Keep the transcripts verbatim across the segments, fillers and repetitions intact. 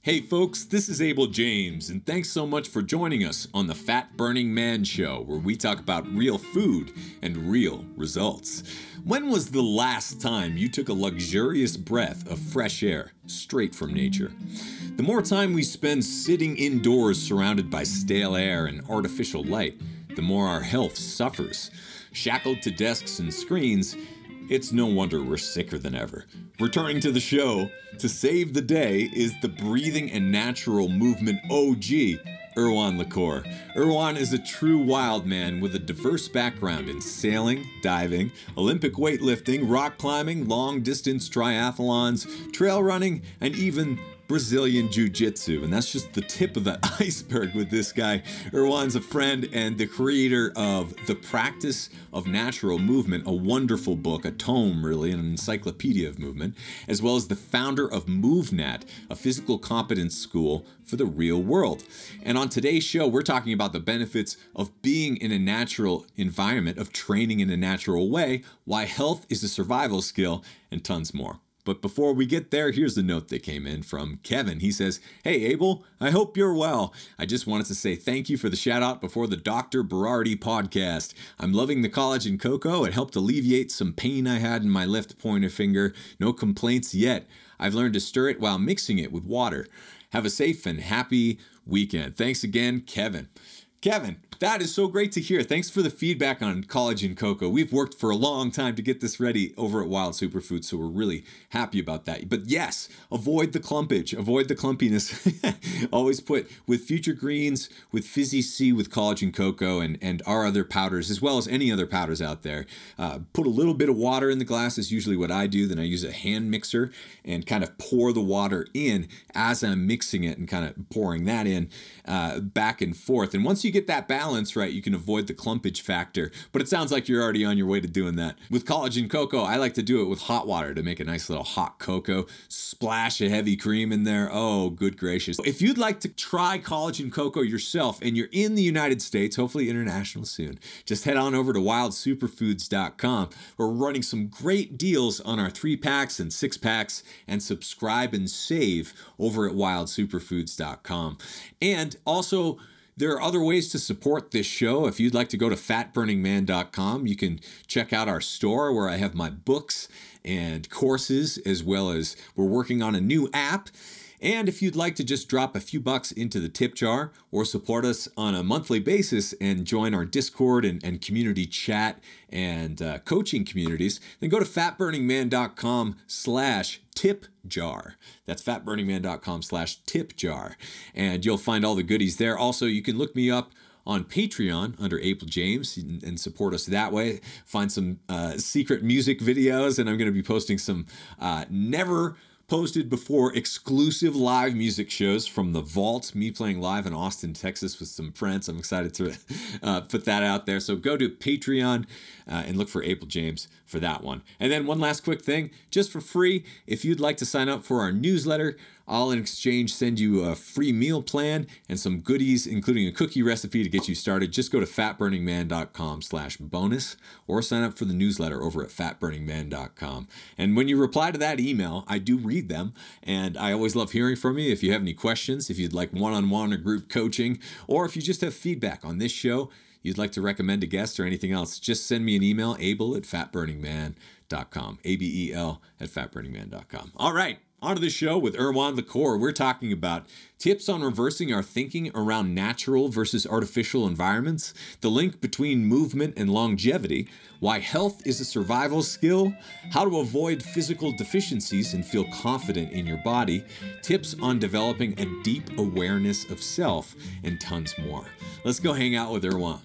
Hey folks, this is Abel James, and thanks so much for joining us on the Fat Burning Man Show, where we talk about real food and real results. When was the last time you took a luxurious breath of fresh air straight from nature? The more time we spend sitting indoors surrounded by stale air and artificial light, the more our health suffers. Shackled to desks and screens, it's no wonder we're sicker than ever. Returning to the show to save the day is the breathing and natural movement O G, Erwan Le Corre. Erwan is a true wild man with a diverse background in sailing, diving, Olympic weightlifting, rock climbing, long-distance triathlons, trail running, and even Brazilian Jujitsu. And that's just the tip of the iceberg with this guy. Erwan's a friend and the creator of The Practice of Natural Movement, a wonderful book, a tome really, an encyclopedia of movement, as well as the founder of MovNat, a physical competence school for the real world. And on today's show, we're talking about the benefits of being in a natural environment, of training in a natural way, why health is a survival skill, and tons more. But before we get there, here's the note that came in from Kevin. He says, "Hey Abel, I hope you're well. I just wanted to say thank you for the shout out before the Doctor Berardi podcast. I'm loving the collagen cocoa. It helped alleviate some pain I had in my left pointer finger. No complaints yet. I've learned to stir it while mixing it with water. Have a safe and happy weekend." Thanks again, Kevin. Kevin, that is so great to hear. Thanks for the feedback on collagen cocoa. We've worked for a long time to get this ready over at Wild Superfoods, so we're really happy about that. But yes, avoid the clumpage, avoid the clumpiness. Always put with Future Greens, with Fizzy C, with collagen cocoa, and, and our other powders, as well as any other powders out there. Uh, put a little bit of water in the glass is usually what I do. Then I use a hand mixer and kind of pour the water in as I'm mixing it and kind of pouring that in uh, back and forth. And once you get that balance right, you can avoid the clumpage factor. But it sounds like you're already on your way to doing that. With collagen cocoa, I like to do it with hot water to make a nice little hot cocoa. Splash a heavy cream in there. Oh, good gracious. If you'd like to try collagen cocoa yourself and you're in the United States, hopefully international soon, just head on over to wild superfoods dot com. We're running some great deals on our three packs and six packs, and subscribe and save over at wild superfoods dot com. And also, there are other ways to support this show. If you'd like to go to fat burning man dot com, you can check out our store where I have my books and courses, as well as we're working on a new app. And if you'd like to just drop a few bucks into the tip jar or support us on a monthly basis and join our Discord and, and community chat and uh, coaching communities, then go to fat burning man dot com slash tip jar. That's fat burning man dot com slash tip jar. And you'll find all the goodies there. Also, you can look me up on Patreon under Abel James and support us that way. Find some uh, secret music videos, and I'm going to be posting some uh, never posted before exclusive live music shows from the vault, me playing live in Austin, Texas with some friends. I'm excited to uh, put that out there. So go to Patreon uh, and look for Abel James for that one. And then one last quick thing, just for free, if you'd like to sign up for our newsletter, I'll in exchange send you a free meal plan and some goodies, including a cookie recipe to get you started. Just go to fat burning man dot com slash bonus or sign up for the newsletter over at fat burning man dot com. And when you reply to that email, I do read them, and I always love hearing from you. If you have any questions, if you'd like one-on-one or group coaching, or if you just have feedback on this show, you'd like to recommend a guest or anything else, just send me an email, abel at fat burning man dot com, A B E L at fat burning man dot com. All right. On to the show with Erwan Le Corre. We're talking about tips on reversing our thinking around natural versus artificial environments, the link between movement and longevity, why health is a survival skill, how to avoid physical deficiencies and feel confident in your body, tips on developing a deep awareness of self, and tons more. Let's go hang out with Erwan.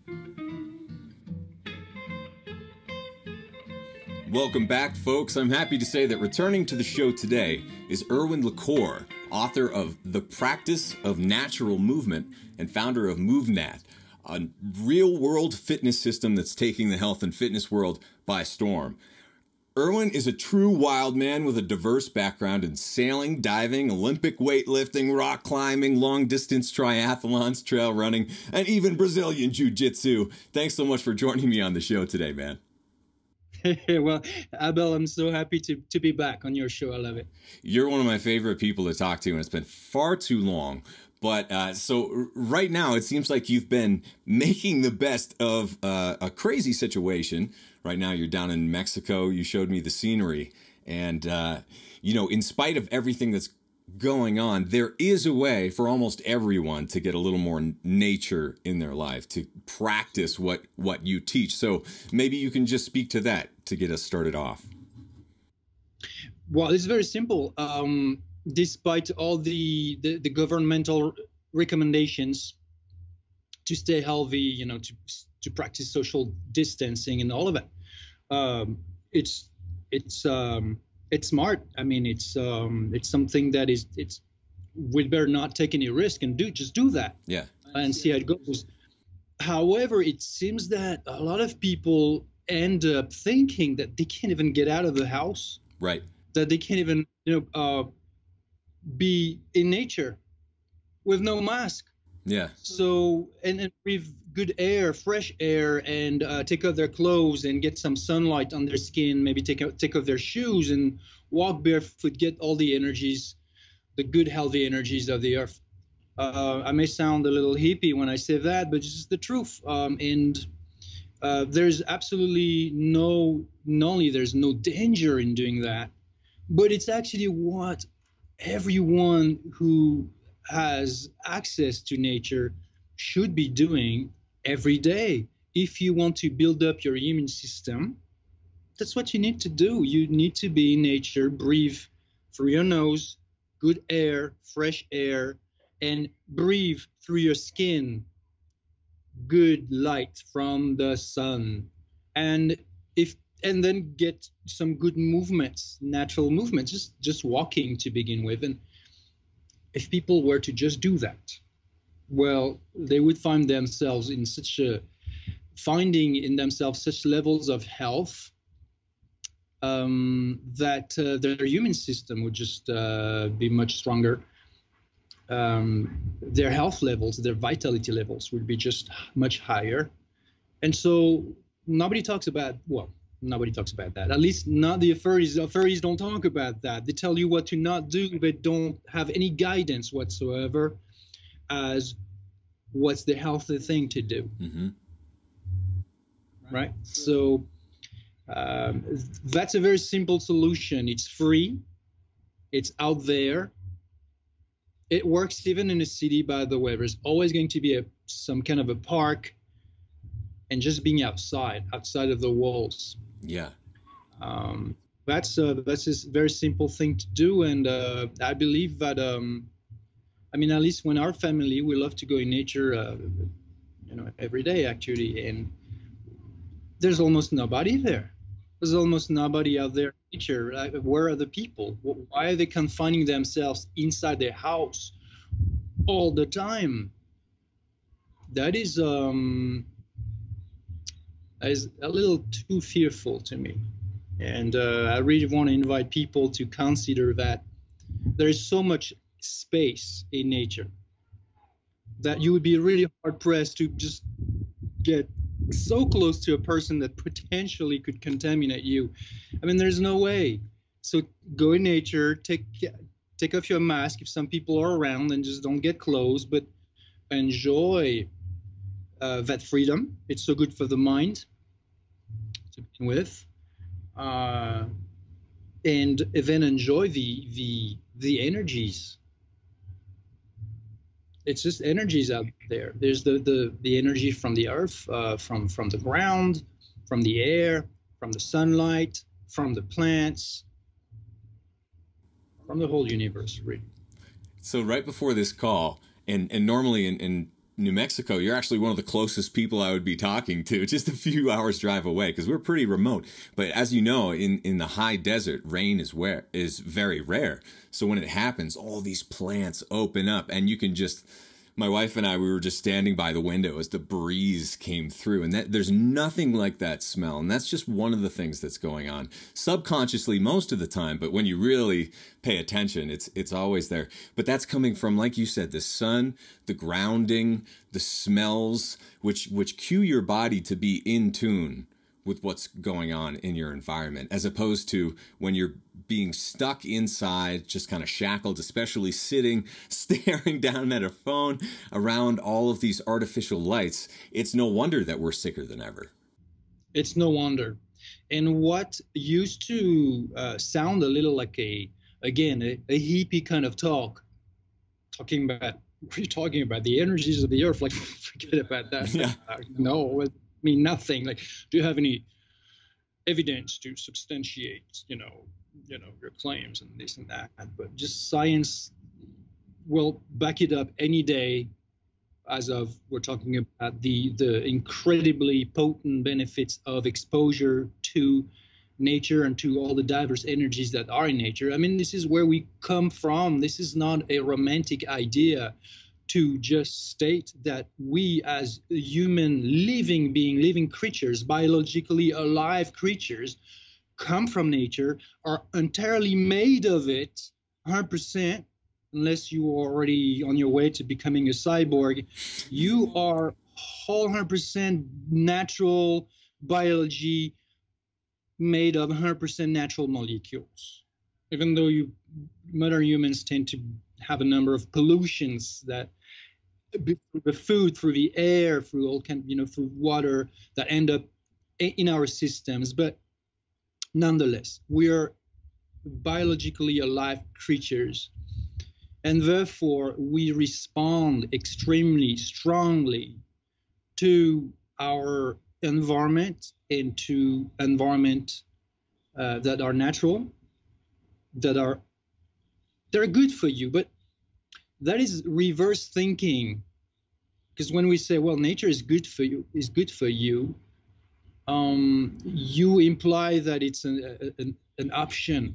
Welcome back, folks. I'm happy to say that returning to the show today is Erwan Le Corre, author of The Practice of Natural Movement and founder of MovNat, a real-world fitness system that's taking the health and fitness world by storm. Erwan is a true wild man with a diverse background in sailing, diving, Olympic weightlifting, rock climbing, long-distance triathlons, trail running, and even Brazilian Jiu-Jitsu. Thanks so much for joining me on the show today, man. Well, Abel, I'm so happy to, to be back on your show. I love it. You're one of my favorite people to talk to, and it's been far too long. But uh, so right now, it seems like you've been making the best of uh, a crazy situation. Right now, you're down in Mexico. You showed me the scenery. And, uh, you know, in spite of everything that's going on, there is a way for almost everyone to get a little more nature in their life, to practice what, what you teach. So maybe you can just speak to that to get us started off. Well, it's very simple. Um, despite all the, the, the governmental recommendations to stay healthy, you know, to to practice social distancing and all of it, um, it's it's um, it's smart. I mean, it's um, it's something that is it's we better not take any risk and do just do that. Yeah, and see how it goes. However, it seems that a lot of people end up thinking that they can't even get out of the house. Right. That they can't even, you know, uh, be in nature with no mask. Yeah. So, and, and breathe good air, fresh air, and uh, take off their clothes and get some sunlight on their skin. Maybe take out, take off their shoes and walk barefoot. Get all the energies, the good, healthy energies of the earth. Uh, I may sound a little hippie when I say that, but it's just the truth. Um, and uh, there's absolutely no, not only there's no danger in doing that, but it's actually what everyone who has access to nature should be doing every day. If you want to build up your immune system, that's what you need to do. You need to be in nature, breathe through your nose, good air, fresh air, and breathe through your skin, good light from the sun. And if and then get some good movements, natural movements, just just walking to begin with. And if people were to just do that, well, they would find themselves in such a finding in themselves such levels of health um, that uh, their immune system would just uh, be much stronger. Um, their health levels, their vitality levels would be just much higher. And so nobody talks about, well, nobody talks about that. At least not the authorities. The authorities don't talk about that. They tell you what to not do, but don't have any guidance whatsoever as what's the healthy thing to do. Mm-hmm. Right? So um, that's a very simple solution. It's free. It's out there. It works even in a city, by the way. There's always going to be a, some kind of a park, and just being outside, outside of the walls. Yeah. Um, that's uh, that's a very simple thing to do, and uh, I believe that. Um, I mean, at least when our family, we love to go in nature, uh, you know, every day actually, and there's almost nobody there. There's almost nobody out there in nature. Like, where are the people? Why are they confining themselves inside their house all the time? That is um, that is a little too fearful to me, and uh, I really want to invite people to consider that there is so much space in nature that you would be really hard pressed to just get so close to a person that potentially could contaminate you. I mean, there's no way. So go in nature, take take off your mask if some people are around, and just don't get close, but enjoy uh, that freedom. It's so good for the mind to begin with, uh, and then enjoy the the the energies. It's just energies out there. There's the the, the energy from the earth, uh, from from the ground, from the air, from the sunlight, from the plants, from the whole universe, really. So right before this call, and and normally in, in New Mexico, you're actually one of the closest people I would be talking to, just a few hours drive away, because we're pretty remote. But as you know, in, in the high desert, rain is where is very rare. So when it happens, all these plants open up, and you can just, my wife and I, we were just standing by the window as the breeze came through, and that there's nothing like that smell. And that's just one of the things that's going on subconsciously most of the time. But when you really pay attention, it's it's always there. But that's coming from, like you said, the sun, the grounding, the smells, which which cue your body to be in tune with what's going on in your environment, as opposed to when you're being stuck inside, just kind of shackled, especially sitting, staring down at a phone around all of these artificial lights. It's no wonder that we're sicker than ever. It's no wonder. And what used to uh, sound a little like a, again, a, a hippie kind of talk, talking about, what are you talking about? The energies of the earth, like, forget about that. Yeah. Uh, no, I mean nothing. Like, do you have any evidence to substantiate, you know, you know, your claims and this and that? But just science will back it up any day. As of, we're talking about the the incredibly potent benefits of exposure to nature and to all the diverse energies that are in nature. I mean, this is where we come from. This is not a romantic idea to just state that we as human living being, living creatures, biologically alive creatures, come from nature, are entirely made of it, one hundred percent, unless you are already on your way to becoming a cyborg. You are one hundred percent natural biology made of one hundred percent natural molecules. Even though you modern humans tend to have a number of pollutions that through the food, through the air, through all kind, you know, through water that end up in our systems, but nonetheless, we are biologically alive creatures, and therefore we respond extremely strongly to our environment and to environment uh, that are natural, that are they're good for you. But that is reverse thinking, because when we say, well, nature is good for you, is good for you, um, you imply that it's an, an, an option,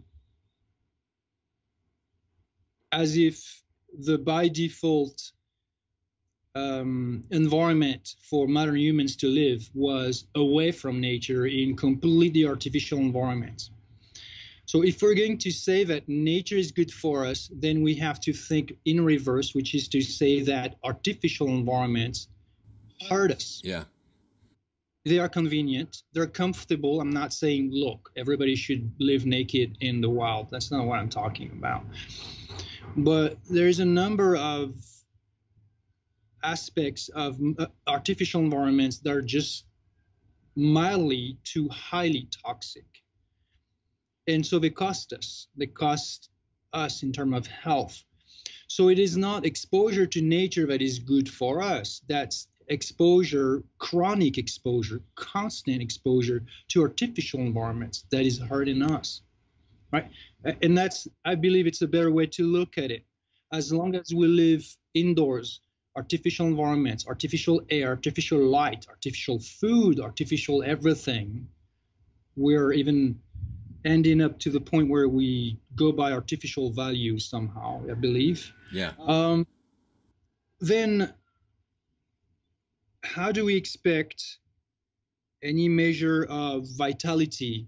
as if the by default um, environment for modern humans to live was away from nature in completely artificial environments. So if we're going to say that nature is good for us, then we have to think in reverse, which is to say that artificial environments hurt us. Yeah. They are convenient. They're comfortable. I'm not saying, look, everybody should live naked in the wild. That's not what I'm talking about. But there's a number of aspects of artificial environments that are just mildly to highly toxic. And so they cost us. They cost us in terms of health. So it is not exposure to nature that is good for us. That's exposure, chronic exposure, constant exposure to artificial environments that is hurting us, right? And that's, I believe it's a better way to look at it. As long as we live indoors, artificial environments, artificial air, artificial light, artificial food, artificial everything, we're even ending up to the point where we go by artificial values somehow, I believe. Yeah. Um, then how do we expect any measure of vitality?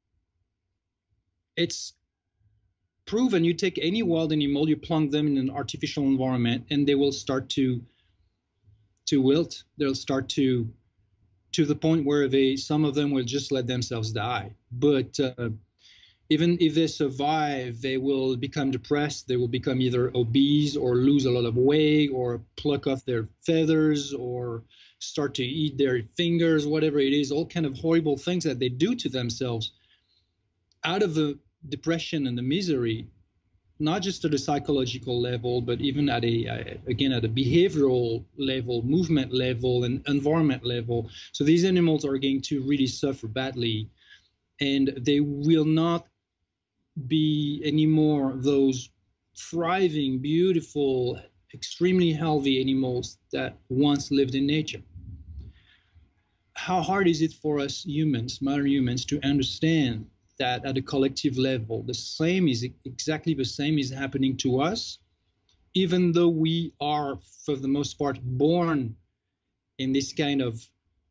It's proven. You take any wild animal, you plunk them in an artificial environment, and they will start to to wilt. They'll start to to the point where they, some of them will just let themselves die. But uh, even if they survive, they will become depressed. They will become either obese or lose a lot of weight or pluck off their feathers or start to eat their fingers, whatever it is, all kind of horrible things that they do to themselves out of the depression and the misery, not just at a psychological level, but even at a, uh, again, at a behavioral level, movement level, and environment level. So these animals are going to really suffer badly, and they will not be anymore those thriving, beautiful, extremely healthy animals that once lived in nature. How hard is it for us humans, modern humans, to understand that at a collective level, the same is exactly the same is happening to us, even though we are, for the most part, born in this kind of,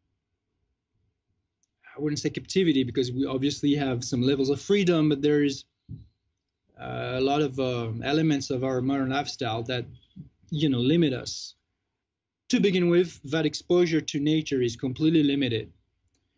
I wouldn't say captivity, because we obviously have some levels of freedom, but there is uh, a lot of uh, elements of our modern lifestyle that, you know, limit us. To begin with, that exposure to nature is completely limited.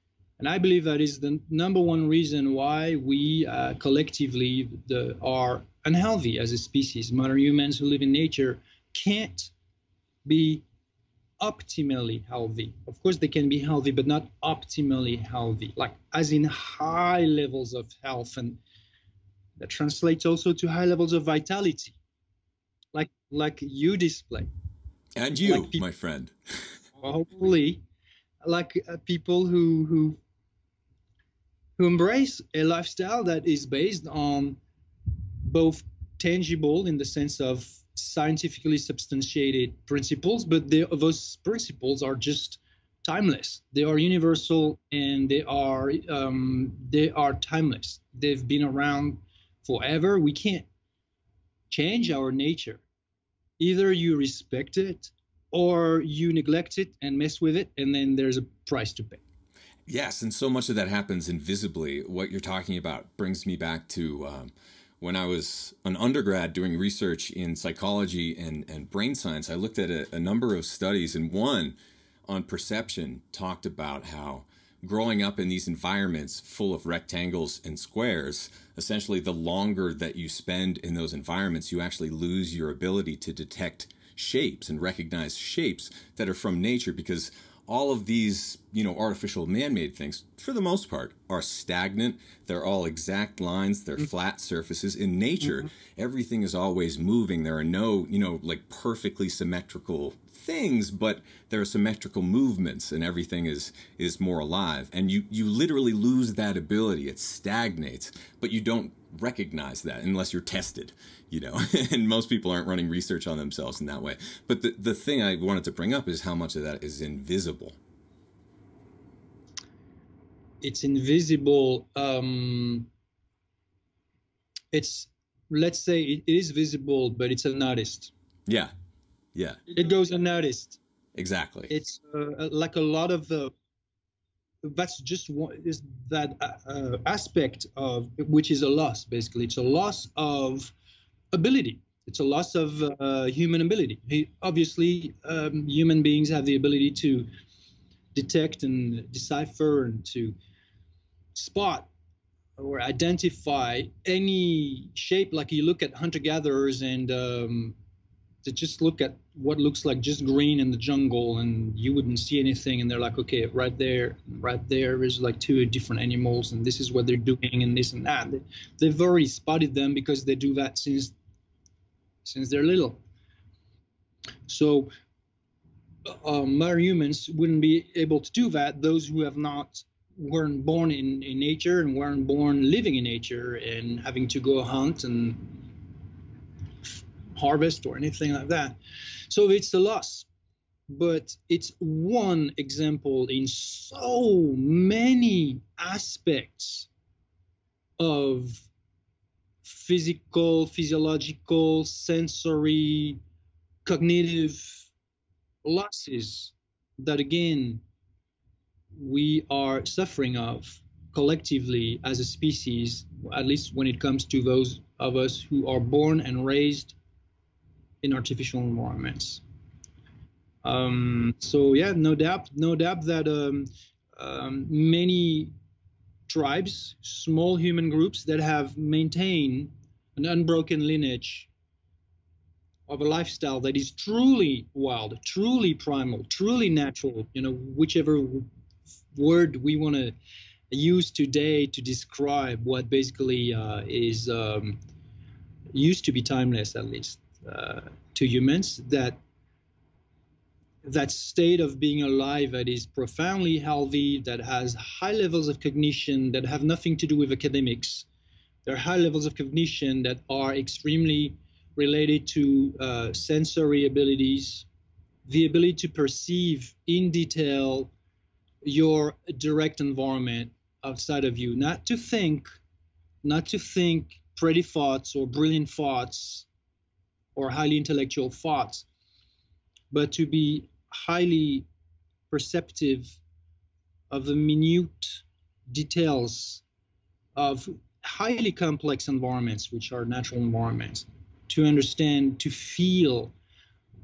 And I believe that is the number one reason why we uh, collectively the, are unhealthy as a species. Modern humans who live in nature can't be optimally healthy. Of course, they can be healthy, but not optimally healthy, like as in high levels of health. And that translates also to high levels of vitality, like like you display. And you, like people, my friend. hopefully, like uh, people who who who embrace a lifestyle that is based on both tangible in the sense of scientifically substantiated principles, but they, those principles are just timeless. They are universal, and they are um, they are timeless. They've been around forever. We can't change our nature. Either you respect it or you neglect it and mess with it, and then there's a price to pay. Yes, and so much of that happens invisibly. What you're talking about brings me back to um, when I was an undergrad doing research in psychology and, and brain science. I looked at a, a number of studies, and one on perception talked about how growing up in these environments full of rectangles and squares, essentially the longer that you spend in those environments, you actually lose your ability to detect shapes and recognize shapes that are from nature, because all of these, you know, artificial man-made things, for the most part, are stagnant. They're all exact lines. They're mm-hmm. flat surfaces. In nature, mm-hmm. everything is always moving. There are no, you know, like perfectly symmetrical things, but there are symmetrical movements, and everything is is more alive. And you you literally lose that ability. It stagnates, but you don't recognize that unless you're tested, you know. And most people aren't running research on themselves in that way. But the the thing I wanted to bring up is how much of that is invisible. It's invisible. Um, it's, let's say it is visible, but it's unnoticed. Yeah. Yeah. It goes unnoticed. Exactly. It's uh, like a lot of the, that's just one, is that uh, aspect of, which is a loss, basically. It's a loss of ability. It's a loss of uh, human ability. He, obviously, um, human beings have the ability to detect and decipher and to spot or identify any shape. Like you look at hunter-gatherers and um, to just look at what looks like just green in the jungle, and you wouldn't see anything, and they're like, okay, right there, right there is like two different animals, and this is what they're doing, and this and that. They, they've already spotted them because they do that since since they're little. So um, modern humans wouldn't be able to do that. Those who have not weren't born in, in nature and weren't born living in nature and having to go hunt and harvest or anything like that. So it's a loss, but it's one example in so many aspects of physical, physiological, sensory, cognitive losses that, again, we are suffering of collectively as a species, at least when it comes to those of us who are born and raised in artificial environments. Um, so yeah, no doubt, no doubt that um, um, many tribes, small human groups that have maintained an unbroken lineage of a lifestyle that is truly wild, truly primal, truly natural, you know, whichever word we want to use today to describe what basically uh, is um, used to be timeless, at least uh, to humans, that that state of being alive that is profoundly healthy, that has high levels of cognition that have nothing to do with academics. There are high levels of cognition that are extremely related to uh, sensory abilities, the ability to perceive in detail your direct environment outside of you, not to think, not to think pretty thoughts or brilliant thoughts or highly intellectual thoughts, but to be highly perceptive of the minute details of highly complex environments, which are natural environments, to understand, to feel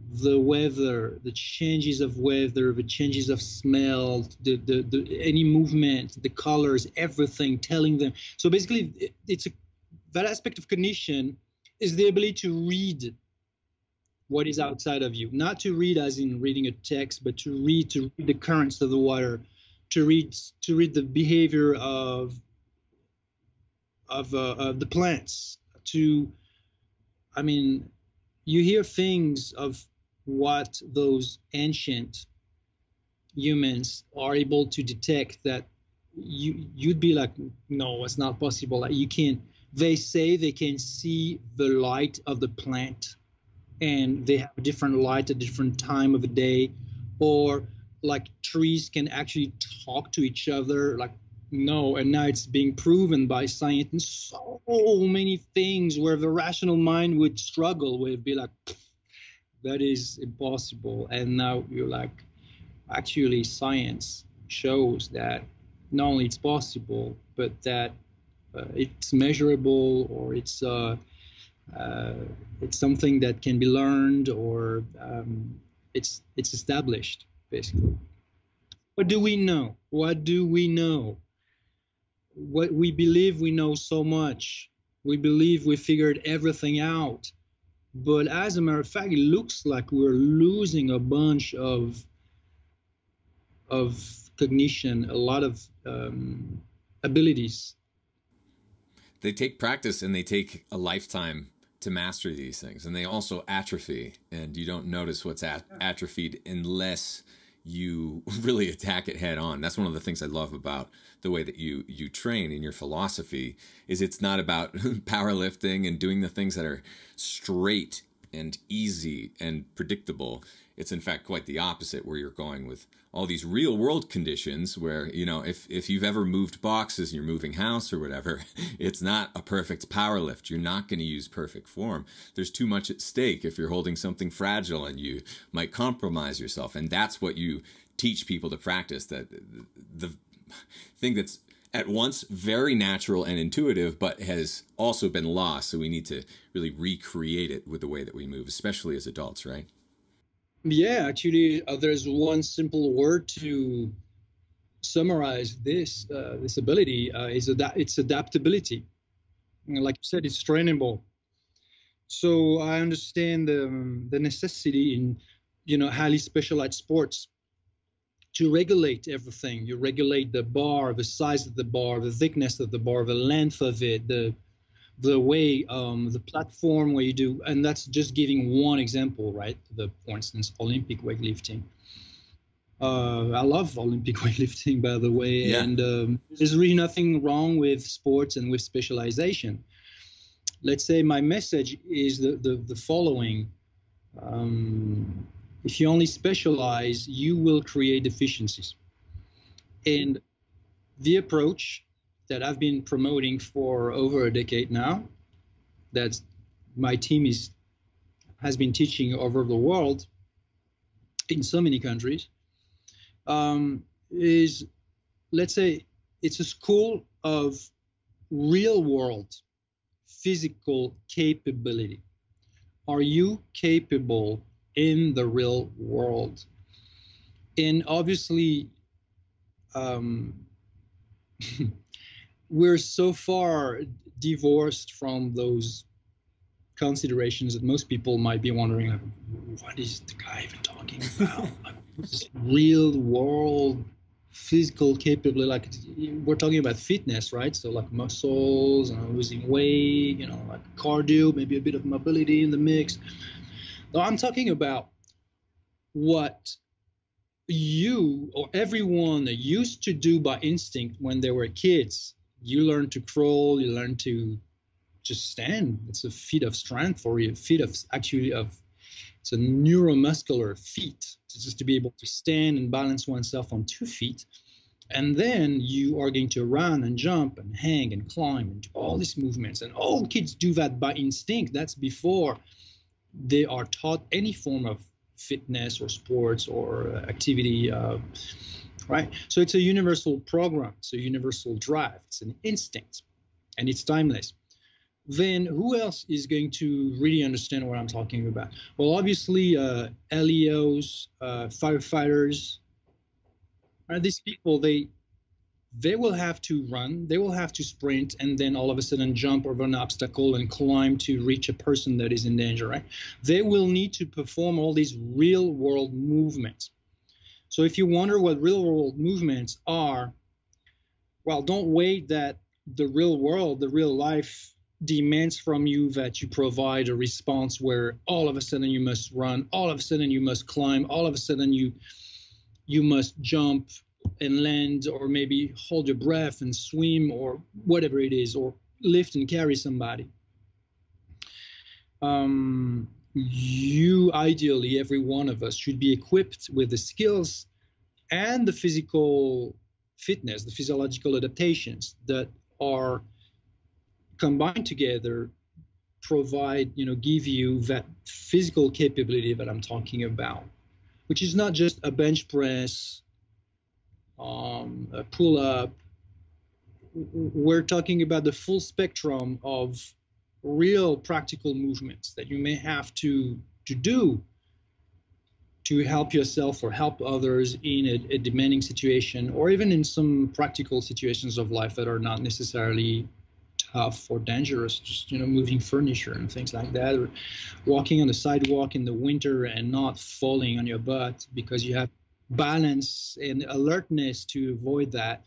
the weather, the changes of weather, the changes of smell, the, the, the any movement, the colors, everything, telling them. So basically, it, it's a, that aspect of cognition is the ability to read what is outside of you, not to read as in reading a text, but to read to read the currents of the water, to read to read the behavior of of, uh, of the plants. To, I mean, you hear things of what those ancient humans are able to detect that you you'd be like, no, it's not possible. Like, you can't. They say they can see the light of the plant, and they have a different light at a different time of the day, or like trees can actually talk to each other. Like, no, and now it's being proven by science and so many things where the rational mind would struggle with, be like, that is impossible. And now you're like, actually science shows that not only it's possible, but that uh, it's measurable, or it's uh, uh, it's something that can be learned, or um, it's it's established, basically. What do we know? What do we know? What we believe we know so much. We believe we figured everything out. But as a matter of fact, it looks like we're losing a bunch of of cognition, a lot of um, abilities. They take practice and they take a lifetime to master these things, and they also atrophy, and you don't notice what's at atrophied unless you really attack it head on. That's one of the things I love about the way that you you train in your philosophy, is it's not about powerlifting and doing the things that are straight and easy and predictable. It's in fact quite the opposite, where you're going with all these real world conditions where, you know, if, if you've ever moved boxes and you're moving house or whatever, it's not a perfect power lift. You're not going to use perfect form. There's too much at stake if you're holding something fragile, and you might compromise yourself. And that's what you teach people to practice, that the thing that's at once very natural and intuitive, but has also been lost. So we need to really recreate it with the way that we move, especially as adults, right? Yeah, actually, uh, there's one simple word to summarize this uh, this ability. Uh, is ad- it's adaptability. And like you said, it's trainable. So I understand the the necessity in, you know, highly specialized sports to regulate everything. You regulate the bar, the size of the bar, the thickness of the bar, the length of it, the the way, um, the platform where you do, and that's just giving one example, right? The, for instance, Olympic weightlifting. Uh, I love Olympic weightlifting, by the way, Yeah. and um, there's really nothing wrong with sports and with specialization. Let's say my message is the, the, the following. Um, if you only specialize, you will create deficiencies. And the approach that I've been promoting for over a decade now, that my team is has been teaching over the world in so many countries, um, is, let's say, it's a school of real world physical capability. Are you capable in the real world? And obviously, um, we're so far divorced from those considerations that most people might be wondering, like, what is the guy even talking about? Like, this real world physical capability, like, we're talking about fitness, right? So like muscles, and losing weight, you know, like cardio, maybe a bit of mobility in the mix. No, I'm talking about what you or everyone used to do by instinct when they were kids. You learn to crawl, you learn to just stand. It's a feat of strength for you, a feat of actually of, it's a neuromuscular feat, it's just to be able to stand and balance oneself on two feet. And then you are going to run and jump and hang and climb and do all these movements. And all kids do that by instinct. That's before they are taught any form of fitness or sports or activity. Uh, Right. So it's a universal program. It's a universal drive. It's an instinct, and it's timeless. then who else is going to really understand what I'm talking about? Well, obviously, uh, L E Os, uh, firefighters, are these people, they they will have to run, they will have to sprint, and then all of a sudden jump over an obstacle and climb to reach a person that is in danger, right? They will need to perform all these real world movements. So if you wonder what real world movements are, well, don't wait that the real world, the real life demands from you that you provide a response where all of a sudden you must run, all of a sudden you must climb, all of a sudden you you must jump and land, or maybe hold your breath and swim, or whatever it is, or lift and carry somebody. Um, you, ideally, every one of us should be equipped with the skills and the physical fitness, the physiological adaptations that are combined together, provide, you know, give you that physical capability that I'm talking about, which is not just a bench press, um, a pull-up. We're talking about the full spectrum of real practical movements that you may have to, to do to help yourself or help others in a, a demanding situation, or even in some practical situations of life that are not necessarily tough or dangerous, just, you know, moving furniture and things like that, or walking on the sidewalk in the winter and not falling on your butt because you have balance and alertness to avoid that.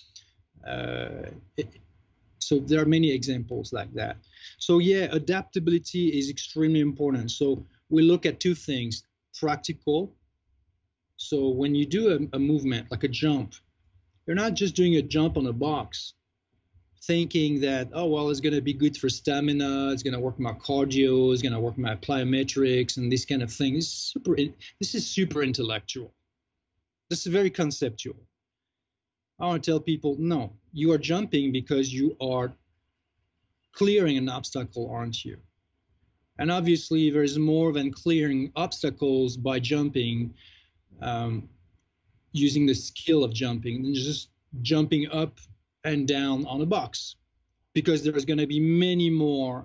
Uh, it, so there are many examples like that. So yeah, adaptability is extremely important. So we look at two things: practical. So when you do a, a movement like a jump, you're not just doing a jump on a box thinking that, oh, well, it's going to be good for stamina, it's going to work my cardio, it's going to work my plyometrics and this kind of thing. This is super, this is super intellectual. This is very conceptual. I want to tell people, no, you are jumping because you are clearing an obstacle, aren't you? And obviously, there's more than clearing obstacles by jumping, um, using the skill of jumping, than just jumping up and down on a box, because there's going to be many more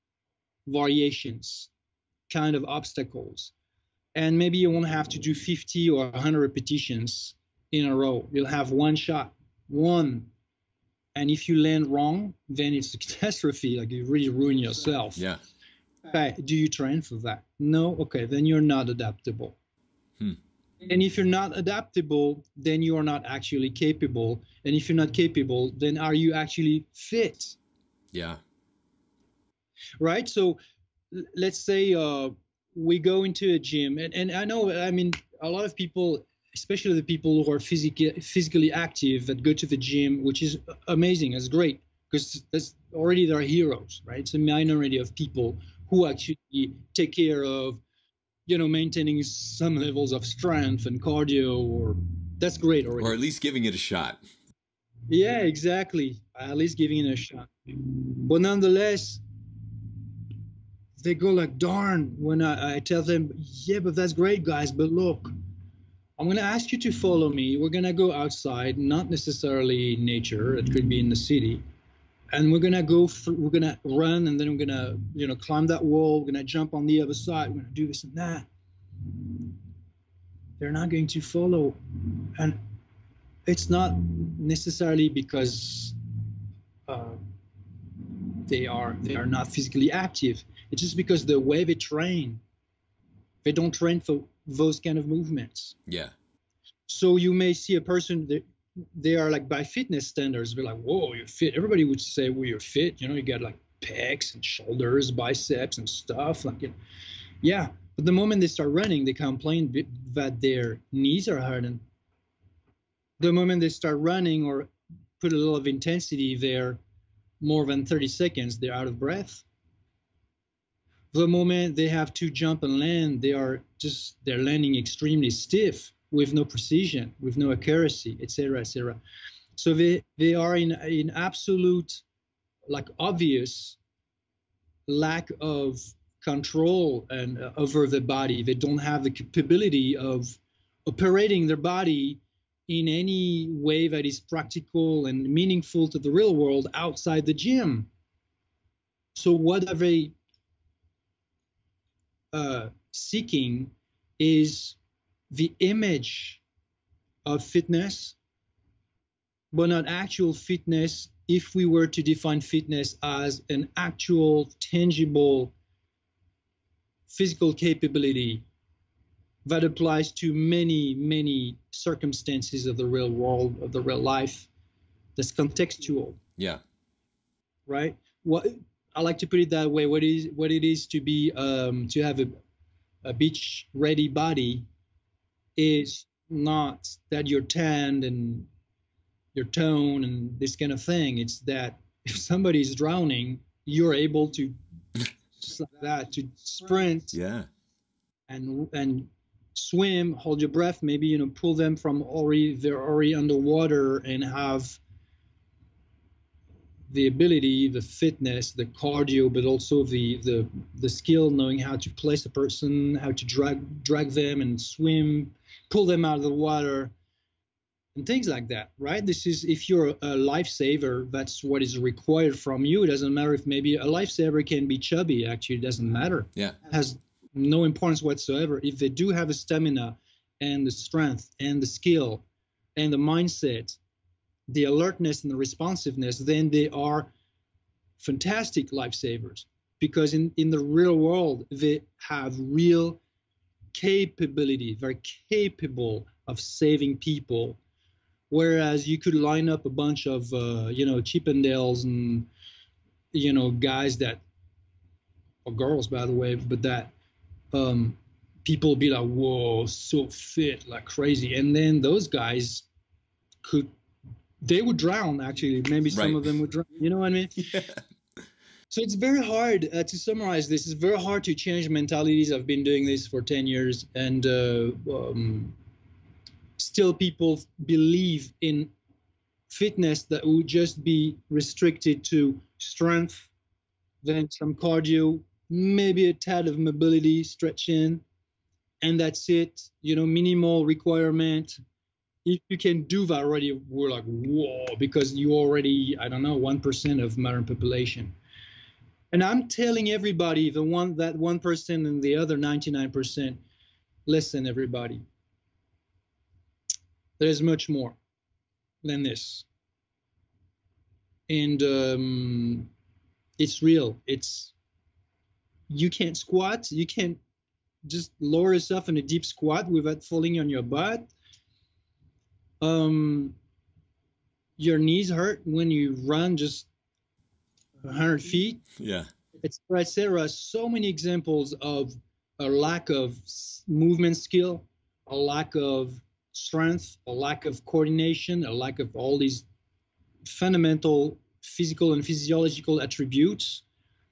variations, kind of obstacles. And maybe you won't have to do fifty or one hundred repetitions in a row. You'll have one shot, one. And if you land wrong, then it's a catastrophe. Like, you really ruin yourself. Yeah. Okay, do you train for that? No? Okay, then you're not adaptable. Hmm. And if you're not adaptable, then you are not actually capable. And if you're not capable, then are you actually fit? Yeah. Right? So let's say uh, we go into a gym. And, and I know, I mean, a lot of people, especially the people who are physically physically active, that go to the gym, which is amazing. It's great, because that's already their heroes, right? It's a minority of people who actually take care of, you know, maintaining some levels of strength and cardio, or that's great already. Or at least giving it a shot. Yeah, exactly. At least giving it a shot. But nonetheless, they go like, darn, when I, I tell them, yeah, but that's great, guys, but look, I'm going to ask you to follow me. We're going to go outside, not necessarily in nature. It could be in the city. And we're going to go, for, we're going to run, and then we're going to, you know, climb that wall. We're going to jump on the other side. We're going to do this and that. They're not going to follow. And it's not necessarily because uh, they are they are not physically active. It's just because the way they train, they don't train for those kind of movements. Yeah. So you may see a person that they are like, by fitness standards, they're like, whoa, you're fit. Everybody would say, well, you're fit. You know, you got like pecs and shoulders, biceps and stuff. Like, it. Yeah. But the moment they start running, they complain that their knees are hurting. The moment they start running or put a little of intensity there, more than thirty seconds, they're out of breath. The moment they have to jump and land, they are just, they're landing extremely stiff, with no precision, with no accuracy, et cetera, et cetera. So they, they are in, in absolute, like, obvious lack of control and uh, over the body. They don't have the capability of operating their body in any way that is practical and meaningful to the real world outside the gym. So what are they uh, seeking is the image of fitness, but not actual fitness. If we were to define fitness as an actual, tangible, physical capability that applies to many, many circumstances of the real world, of the real life, that's contextual. Yeah. Right? What I like to put it that way. What is what it is to be um, to have a, a beach ready body is not that you're tanned and your tone and this kind of thing. It's that if somebody's drowning, you're able to just like that to sprint Yeah. and and swim, hold your breath, maybe you know pull them from already they're already underwater and have the ability, the fitness, the cardio, but also the the the skill, knowing how to place a person, how to drag drag them and swim, pull them out of the water, and things like that, right? This is if you're a lifesaver, that's what is required from you. It doesn't matter if maybe a lifesaver can be chubby. Actually, it doesn't matter. Yeah. It has no importance whatsoever. If they do have the stamina and the strength and the skill and the mindset, the alertness and the responsiveness, then they are fantastic lifesavers, because in, in the real world, they have real capability. They're capable of saving people. Whereas you could line up a bunch of, uh, you know, Chippendales and, you know, guys that, or girls, by the way, but that um, people be like, whoa, so fit, like crazy. And then those guys could, they would drown, actually. Maybe some Right. of them would drown. You know what I mean? Yeah. So it's very hard uh, to summarize this. It's very hard to change mentalities. I've been doing this for ten years, and uh, um, still people believe in fitness that would just be restricted to strength, then some cardio, maybe a tad of mobility, stretching, and that's it. You know, minimal requirement. If you can do that already, we're like, whoa, because you already, I don't know, one percent of modern population. And I'm telling everybody, the one that one percent and the other ninety-nine percent, listen, everybody, there's much more than this. And um, it's real. It's, you can't squat. You can't just lower yourself in a deep squat without falling on your butt. Um, your knees hurt when you run just one hundred feet. Yeah. Et cetera, et cetera. So many examples of a lack of movement skill, a lack of strength, a lack of coordination, a lack of all these fundamental physical and physiological attributes.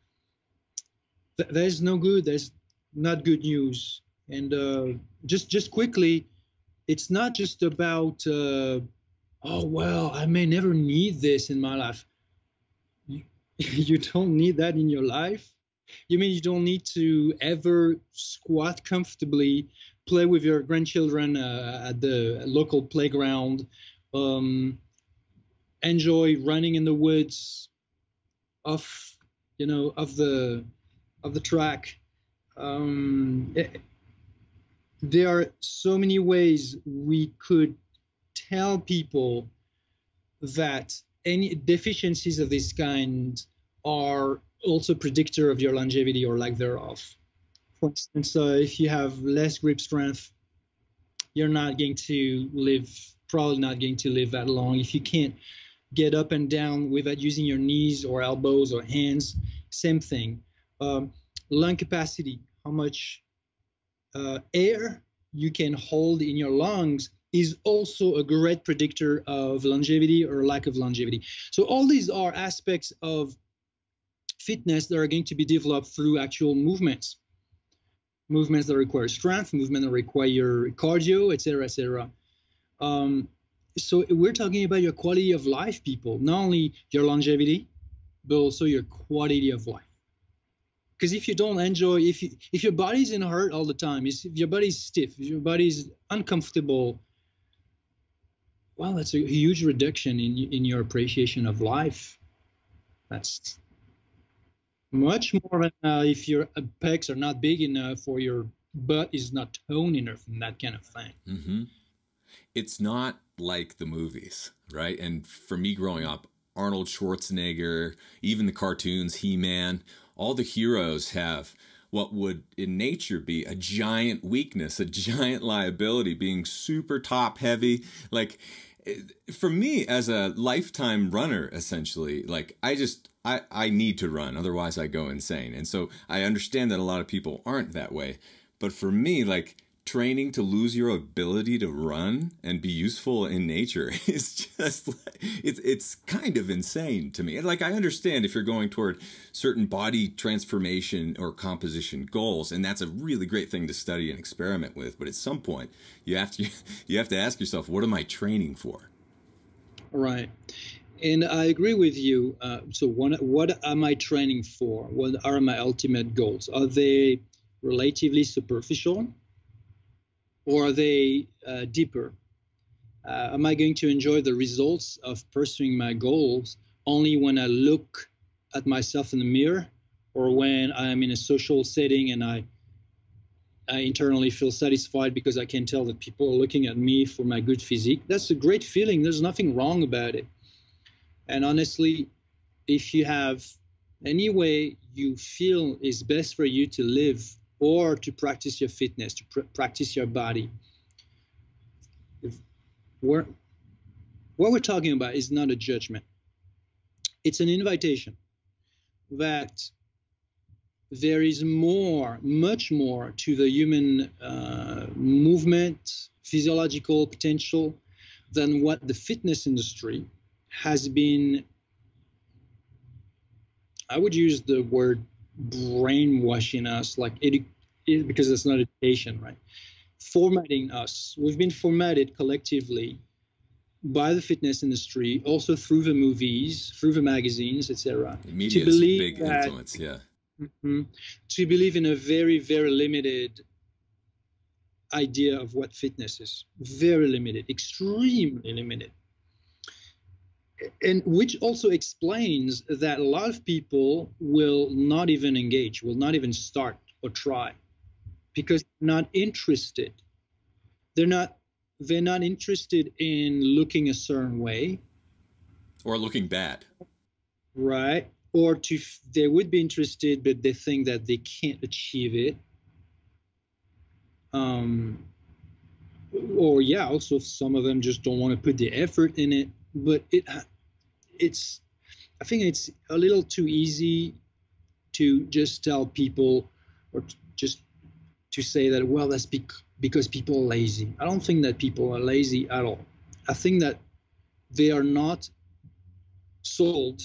There's no good. There's not good news. And uh, just just quickly, it's not just about, uh, oh, well, I may never need this in my life. You, you don't need that in your life. You mean you don't need to ever squat comfortably, play with your grandchildren uh, at the local playground, um, enjoy running in the woods off, you know, of the of the track. Um, it, there are so many ways we could tell people that any deficiencies of this kind are also predictor of your longevity or lack thereof. For instance, uh, if you have less grip strength, you're not going to live, probably not going to live that long. If you can't get up and down without using your knees or elbows or hands, same thing. Um, lung capacity, how much uh, air you can hold in your lungs, is also a great predictor of longevity or lack of longevity. So all these are aspects of fitness that are going to be developed through actual movements. Movements that require strength, movement that require cardio, et cetera, et cetera. Um, so we're talking about your quality of life, people, not only your longevity, but also your quality of life. Because if you don't enjoy, if you, if your body's in hurt all the time, if your body's stiff, if your body's uncomfortable, well, that's a huge reduction in in your appreciation of life. That's Much more than uh, if your pecs are not big enough or your butt is not toned enough and that kind of thing. Mm-hmm. It's not like the movies, right? And for me growing up, Arnold Schwarzenegger, even the cartoons, He-Man, all the heroes have what would in nature be a giant weakness, a giant liability, being super top heavy. Like for me as a lifetime runner, essentially, like I just, I, I need to run, otherwise I go insane. And so I understand that a lot of people aren't that way. But for me, like training to lose your ability to run and be useful in nature is just like, it's it's kind of insane to me. Like I understand if you're going toward certain body transformation or composition goals, and that's a really great thing to study and experiment with. But at some point, you have to you have to ask yourself, what am I training for? Right. And I agree with you. Uh, so one, what am I training for? What are my ultimate goals? Are they relatively superficial? Or are they uh, deeper? Uh, am I going to enjoy the results of pursuing my goals only when I look at myself in the mirror, or when I'm in a social setting and I, I internally feel satisfied because I can tell that people are looking at me for my good physique? That's a great feeling. There's nothing wrong about it. And honestly, if you have any way you feel is best for you to live, or to practice your fitness, to pr practice your body. If we're, what we're talking about is not a judgment. It's an invitation that there is more, much more to the human uh, movement, physiological potential than what the fitness industry has been, I would use the word brainwashing us, like edu because it's not education, right? Formatting us. We've been formatted collectively by the fitness industry, also through the movies, through the magazines, et cetera. Media is a big that, influence, yeah. Mm-hmm, to believe in a very, very limited idea of what fitness is. Very limited, extremely limited. And which also explains that a lot of people will not even engage, will not even start or try, because they're not interested. They're not, they're not interested in looking a certain way. Or looking bad. Right. Or to, they would be interested, but they think that they can't achieve it. Um, or yeah, also some of them just don't want to put the effort in it. But it, it's, I think it's a little too easy to just tell people, or just to say that, well, that's bec because people are lazy. I don't think that people are lazy at all. I think that they are not sold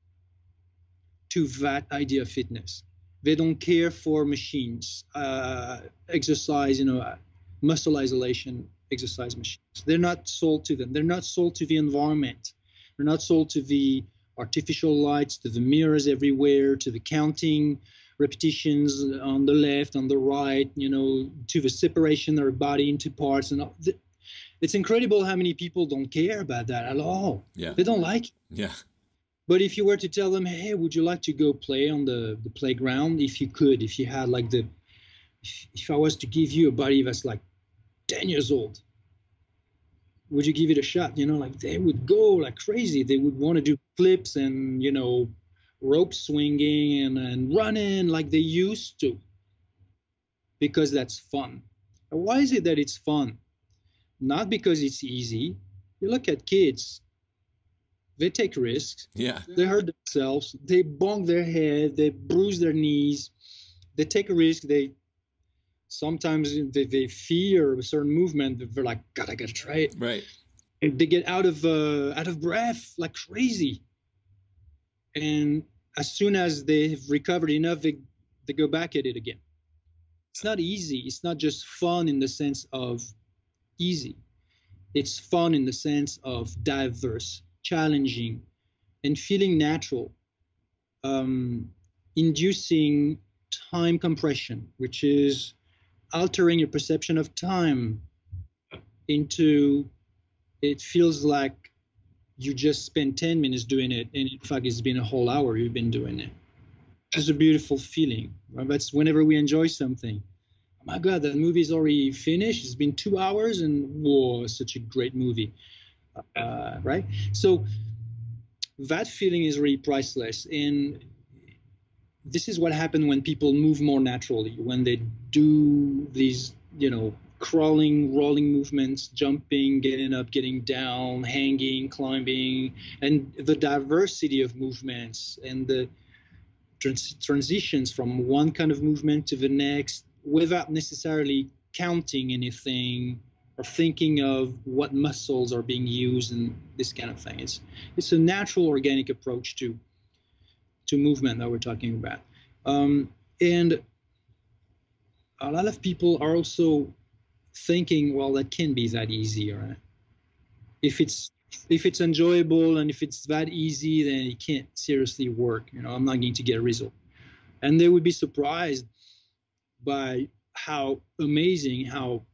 to that idea of fitness. They don't care for machines, uh, exercise, you know, muscle isolation exercise machines. They're not sold to them. They're not sold to the environment. They're not sold to the artificial lights, to the mirrors everywhere, to the counting repetitions on the left, on the right, you know, to the separation of our body into parts. And all. It's incredible how many people don't care about that at all. Yeah. They don't like it. Yeah. But if you were to tell them, hey, would you like to go play on the, the playground? If you could, if you had like the, if, if I was to give you a body that's like ten years old, would you give it a shot? You know, like they would go like crazy. They would want to do flips and, you know, rope swinging and, and running like they used to, because that's fun. And why is it that it's fun? Not because it's easy. You look at kids, they take risks. Yeah. They hurt themselves. They bonk their head. They bruise their knees. They take a risk. They sometimes they, they fear a certain movement. They're like, God, I gotta try it. Right. And they get out of uh, out of breath like crazy. And as soon as they've recovered enough, they they go back at it again. It's not easy. It's not just fun in the sense of easy. It's fun in the sense of diverse, challenging, and feeling natural, um, inducing time compression, which is altering your perception of time into, it feels like you just spent ten minutes doing it, and in fact, it's been a whole hour you've been doing it. It's a beautiful feeling. Right? That's whenever we enjoy something. Oh my God, that movie's already finished. It's been two hours, and whoa, such a great movie, uh, right? So that feeling is really priceless, and this is what happens when people move more naturally, when they do these, you know, crawling, rolling movements, jumping, getting up, getting down, hanging, climbing, and the diversity of movements and the trans- transitions from one kind of movement to the next without necessarily counting anything or thinking of what muscles are being used and this kind of thing. It's it's a natural, organic approach to to movement that we're talking about. Um, and a lot of people are also thinking, well, that can't be that easy, right? If it's if it's enjoyable and if it's that easy, then it can't seriously work. You know, I'm not going to get a result. And they would be surprised by how amazing, how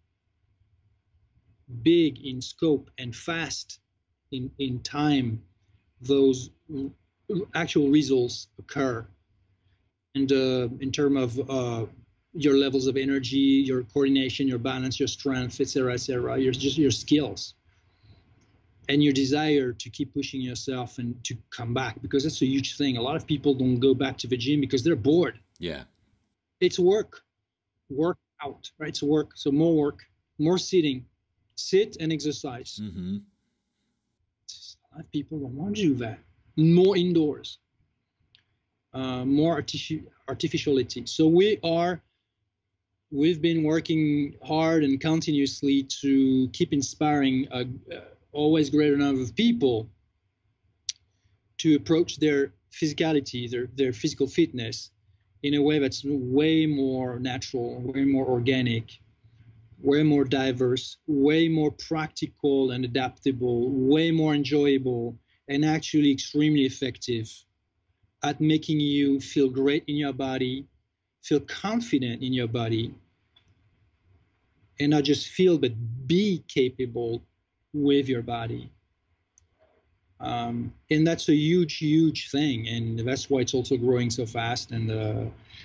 big in scope and fast in, in time those actual results occur. And uh, in terms of uh, your levels of energy, your coordination, your balance, your strength, et cetera, et cetera, your, just your skills and your desire to keep pushing yourself and to come back, because that's a huge thing. A lot of people don't go back to the gym because they're bored. Yeah. It's work, work out, right? It's work. So more work, more sitting, sit and exercise. Mm-hmm. A lot of people don't want to do that. More indoors, uh, more artific- artificiality. So we are, we've been working hard and continuously to keep inspiring a, a always greater number of people to approach their physicality, their, their physical fitness in a way that's way more natural, way more organic, way more diverse, way more practical and adaptable, way more enjoyable, and actually extremely effective at making you feel great in your body, feel confident in your body, and not just feel, but be capable with your body. Um, and that's a huge, huge thing. And that's why it's also growing so fast. And uh,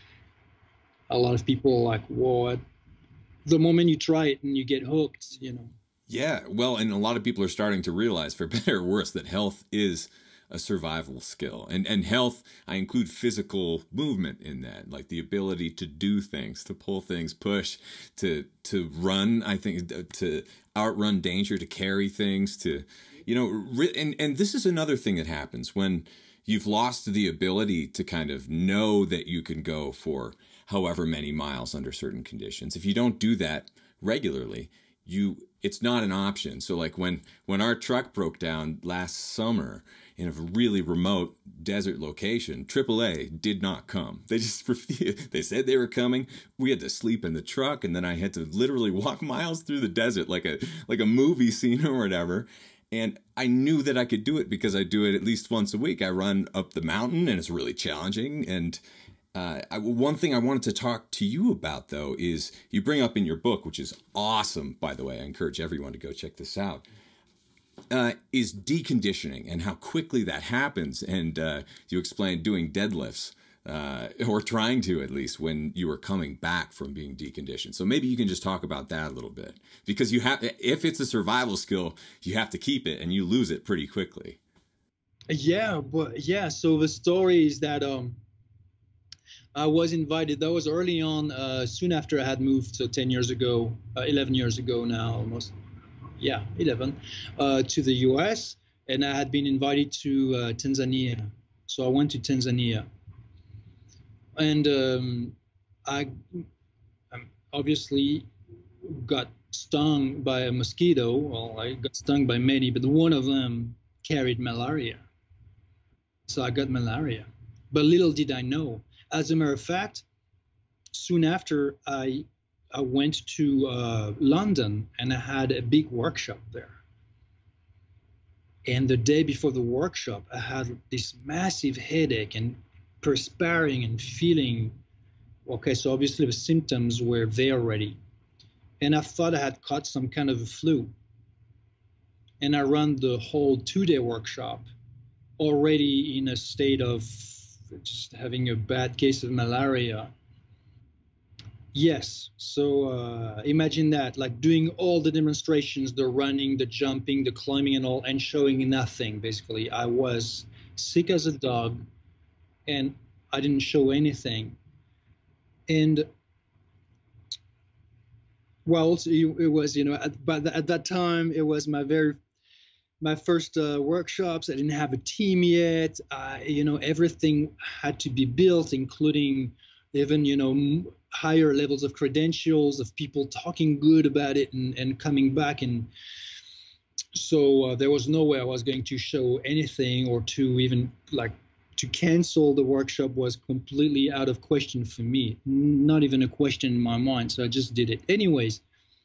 a lot of people are like, whoa, the moment you try it and you get hooked, you know. Yeah, well, and a lot of people are starting to realize, for better or worse, that health is a survival skill. And and health, I include physical movement in that, like the ability to do things, to pull things, push, to to run, I think, to outrun danger, to carry things, to, you know, and, and this is another thing that happens when you've lost the ability to kind of know that you can go for however many miles under certain conditions. If you don't do that regularly, you it's not an option. So like when when our truck broke down last summer in a really remote desert location, triple A did not come. They just refused. They said they were coming. We had to sleep in the truck, and then I had to literally walk miles through the desert like a like a movie scene or whatever. And I knew that I could do it because I do it at least once a week. I run up the mountain, and it's really challenging. And Uh, I, one thing I wanted to talk to you about, though, is you bring up in your book, which is awesome, by the way, I encourage everyone to go check this out, uh, is deconditioning and how quickly that happens. And uh, you explained doing deadlifts, uh, or trying to at least, when you were coming back from being deconditioned. So maybe you can just talk about that a little bit, because you have, if it's a survival skill, you have to keep it, and you lose it pretty quickly. Yeah, but yeah, so the story is that um, I was invited. That was early on, uh, soon after I had moved, so ten years ago, uh, eleven years ago now, almost. Yeah, eleven, uh, to the U S, and I had been invited to uh, Tanzania. So I went to Tanzania, and um, I um, obviously got stung by a mosquito. Well, I got stung by many, but one of them carried malaria. So I got malaria, but little did I know. As a matter of fact, soon after, I I went to uh, London, and I had a big workshop there. And the day before the workshop, I had this massive headache and perspiring and feeling, okay, so obviously the symptoms were there already. And I thought I had caught some kind of a flu. And I ran the whole two-day workshop already in a state of just having a bad case of malaria. Yes. So uh, imagine that, like doing all the demonstrations, the running, the jumping, the climbing and all, and showing nothing. Basically, I was sick as a dog and I didn't show anything. And well, it was, you know, at, but at that time, it was my very, my first uh, workshops. I didn't have a team yet. Uh, you know, everything had to be built, including even, you know, higher levels of credentials of people talking good about it and, and coming back. And so uh, there was no way I was going to show anything, or to even like to cancel the workshop was completely out of question for me. Not even a question in my mind. So I just did it. Anyways,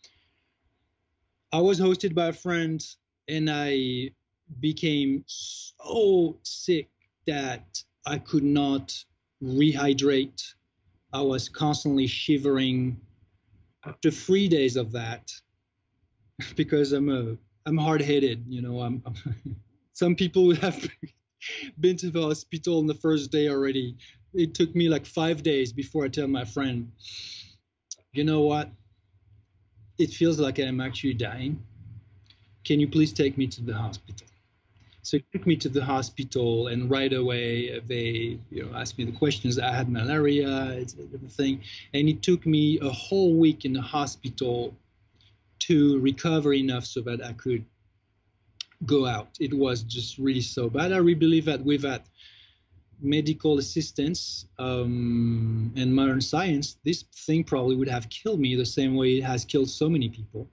I was hosted by a friend and I became so sick that I could not rehydrate. I was constantly shivering after three days of that because I'm a I'm hard-headed, you know. I'm, I'm some people have been to the hospital on the first day already. It took me like five days before I tell my friend, you know what? It feels like I'm actually dying. Can you please take me to the hospital? So it took me to the hospital, and right away they, you know, asked me the questions. I had malaria, everything, and it took me a whole week in the hospital to recover enough so that I could go out. It was just really so bad. I really believe that without medical assistance um, and modern science, this thing probably would have killed me the same way it has killed so many people.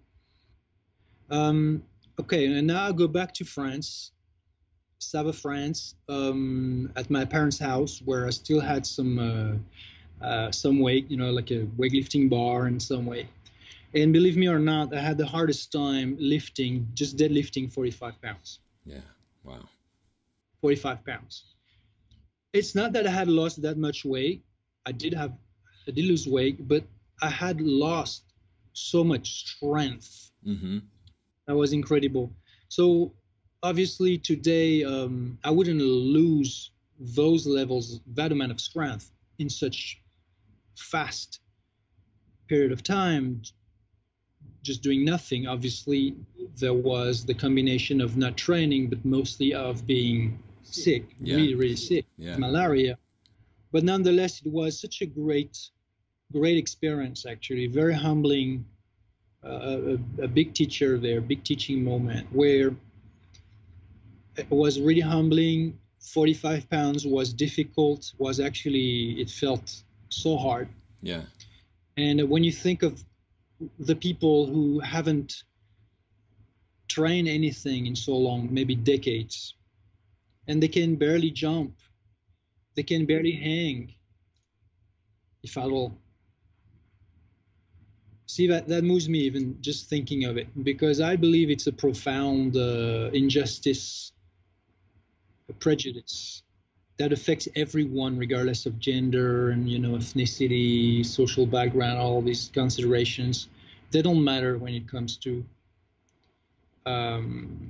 Um, okay, and now I'll go back to France. South France, um, at my parents' house, where I still had some uh, uh, some weight, you know, like a weightlifting bar and some weight. And believe me or not, I had the hardest time lifting, just deadlifting forty-five pounds. Yeah, wow. forty-five pounds. It's not that I had lost that much weight. I did have, I did lose weight, but I had lost so much strength. Mm-hmm. That was incredible. So obviously today, um, I wouldn't lose those levels, that amount of strength in such fast period of time, just doing nothing. Obviously, there was the combination of not training, but mostly of being sick, yeah. really, really sick, yeah. malaria. But nonetheless, it was such a great, great experience, actually, very humbling, uh, a, a big teacher there, big teaching moment where it was really humbling. forty-five pounds was difficult, was actually, it felt so hard. Yeah. And when you think of the people who haven't trained anything in so long, maybe decades, and they can barely jump, they can barely hang, if at all. See, that, that moves me even just thinking of it, because I believe it's a profound uh, injustice, a prejudice that affects everyone regardless of gender and, you know, ethnicity, social background, all these considerations. They don't matter when it comes to um,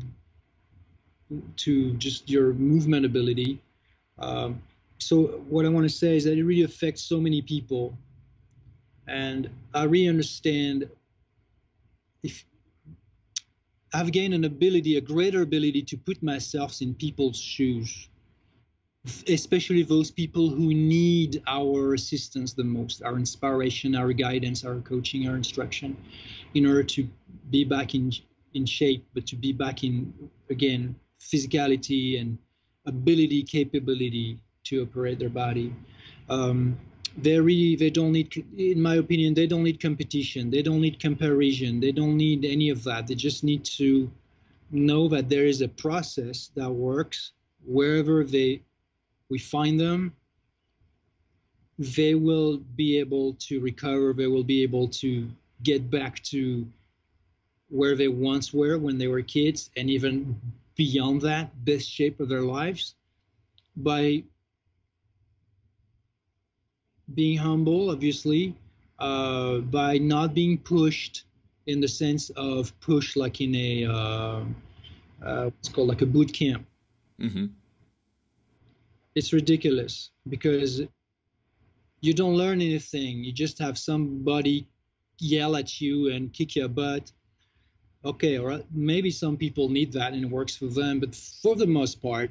to just your movement ability. Um, so what I want to say is that it really affects so many people, and I really understand if I've gained an ability, a greater ability to put myself in people's shoes, especially those people who need our assistance the most, our inspiration, our guidance, our coaching, our instruction, in order to be back in in shape, but to be back in, again, physicality and ability, capability to operate their body. Um, they really, they don't need, in my opinion, they don't need competition. They don't need comparison. They don't need any of that. They just need to know that there is a process that works wherever they we find them. They will be able to recover. They will be able to get back to where they once were when they were kids, and even beyond that, best shape of their lives, by being humble, obviously, uh, by not being pushed in the sense of push like in a, uh, uh, it's called like a boot camp. Mm-hmm. It's ridiculous because you don't learn anything. You just have somebody yell at you and kick your butt. Okay, all right, maybe some people need that and it works for them, but for the most part,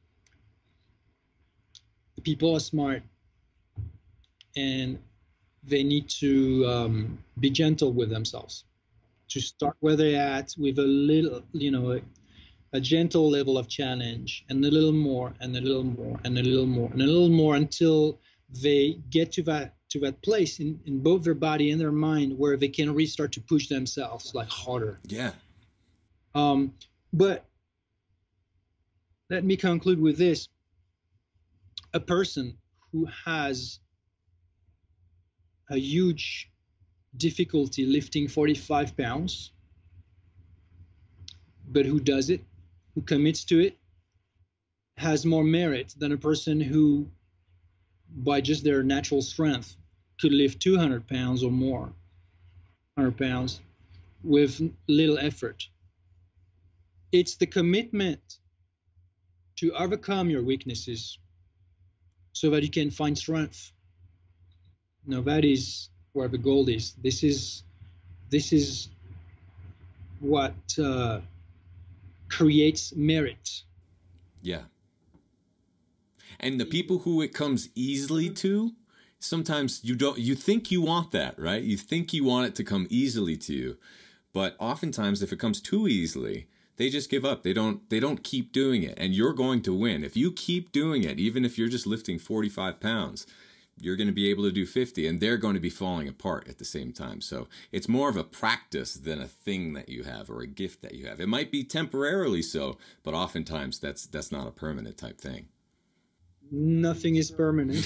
the people are smart and they need to um, be gentle with themselves, to start where they're at with a little, you know, a, a gentle level of challenge, and a little more, and a little more, and a little more, and a little more, until they get to that to that place in, in both their body and their mind where they can really start to push themselves like harder. Yeah. Um, but let me conclude with this. A person who has a huge difficulty lifting forty-five pounds, but who does it, who commits to it, has more merit than a person who, by just their natural strength, could lift two hundred pounds or more, one hundred pounds, with little effort. It's the commitment to overcome your weaknesses so that you can find strength. Now that is where the goal is. This is this is what uh, creates merit. Yeah. And the people who it comes easily to, sometimes you don't, you think you want that, right? You think you want it to come easily to you, but oftentimes if it comes too easily, they just give up. They don't, they don't keep doing it, and you're going to win. If you keep doing it, even if you're just lifting forty-five pounds, you're going to be able to do fifty, and they're going to be falling apart at the same time. So it's more of a practice than a thing that you have or a gift that you have. It might be temporarily so, but oftentimes that's, that's not a permanent type thing. Nothing is permanent.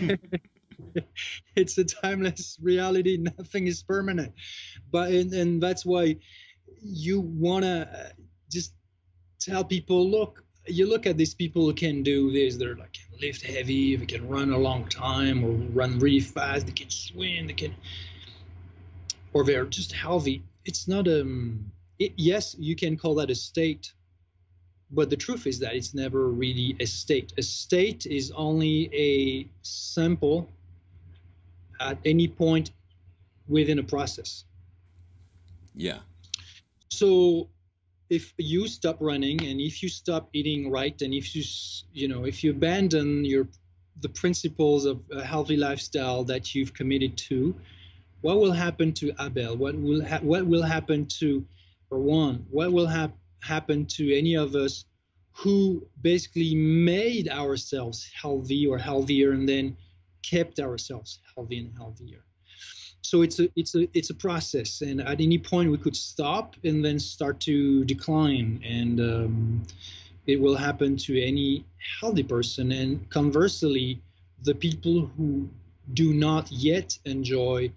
It's a timeless reality. Nothing is permanent. But and, and that's why you want to just tell people, look, you look at these people who can do this. They're like, can lift heavy, they can run a long time or run really fast, they can swim, they can, or they're just healthy. It's not um it, yes, you can call that a state, but the truth is that it's never really a state. A state is only a sample at any point within a process. Yeah. So if you stop running, and if you stop eating right, and if you, you know, if you abandon your, the principles of a healthy lifestyle that you've committed to, what will happen to Abel? What will ha- what will happen to Erwan? What will hap- happen to any of us who basically made ourselves healthy or healthier and then kept ourselves healthy and healthier? So it's a it's a it's a process, and at any point we could stop and then start to decline, and um, it will happen to any healthy person. And conversely, the people who do not yet enjoy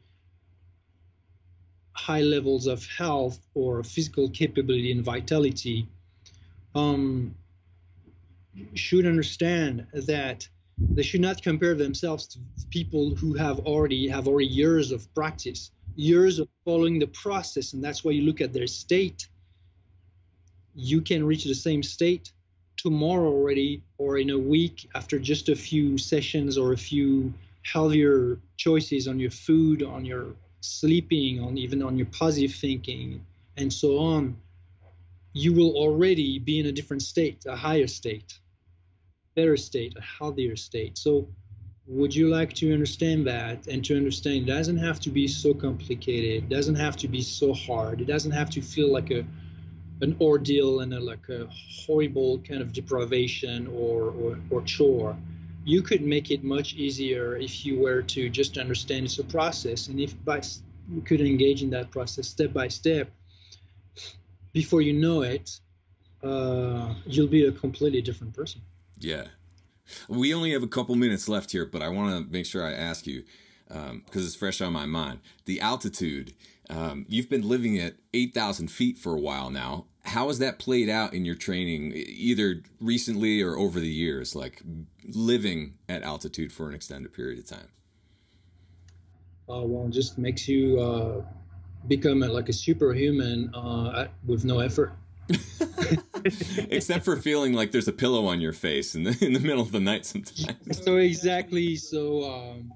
high levels of health or physical capability and vitality um, should understand that they should not compare themselves to people who have already have already years of practice, years of following the process, and that's why you look at their state. You can reach the same state tomorrow already, or in a week, after just a few sessions or a few healthier choices on your food, on your sleeping, on even on your positive thinking, and so on. You will already be in a different state, a higher state, better state, a healthier state. So would you like to understand that, and to understand it doesn't have to be so complicated, it doesn't have to be so hard, it doesn't have to feel like a an ordeal and a, like a horrible kind of deprivation or, or or chore. You could make it much easier if you were to just understand it's a process, and if by, you could engage in that process step by step. Before you know it, uh, you'll be a completely different person. Yeah. We only have a couple minutes left here, but I want to make sure I ask you, um, because it's fresh on my mind. The altitude, um, you've been living at eight thousand feet for a while now. How has that played out in your training, either recently or over the years, like living at altitude for an extended period of time? Uh, well, it just makes you uh, become a, like a superhuman uh, with no effort. Except for feeling like there's a pillow on your face in the in the middle of the night sometimes. So exactly. So um,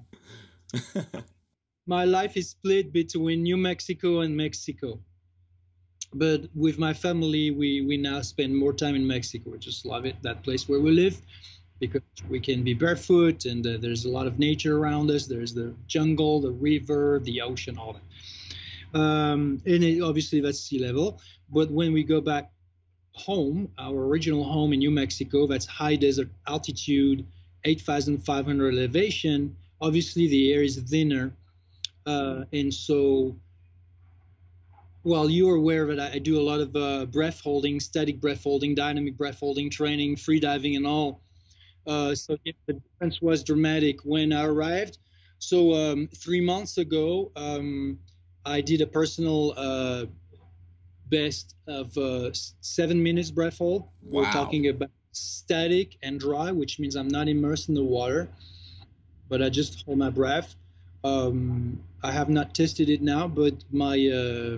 my life is split between New Mexico and Mexico. But with my family, we we now spend more time in Mexico. We just love it, that place where we live, because we can be barefoot and uh, there's a lot of nature around us. There's the jungle, the river, the ocean, all that. Um, and it, obviously that's sea level. But when we go back home, our original home in New Mexico, that's high desert altitude, eight thousand five hundred elevation. Obviously the air is thinner. Uh, and so, well, you're aware that I do a lot of uh, breath holding, static breath holding, dynamic breath holding training, free diving and all. Uh, so yeah, the difference was dramatic when I arrived. So um, three months ago, um, I did a personal uh, best of uh, seven minutes breath hold. Wow. We're talking about static and dry, which means I'm not immersed in the water, but I just hold my breath. Um, I have not tested it now, but my uh,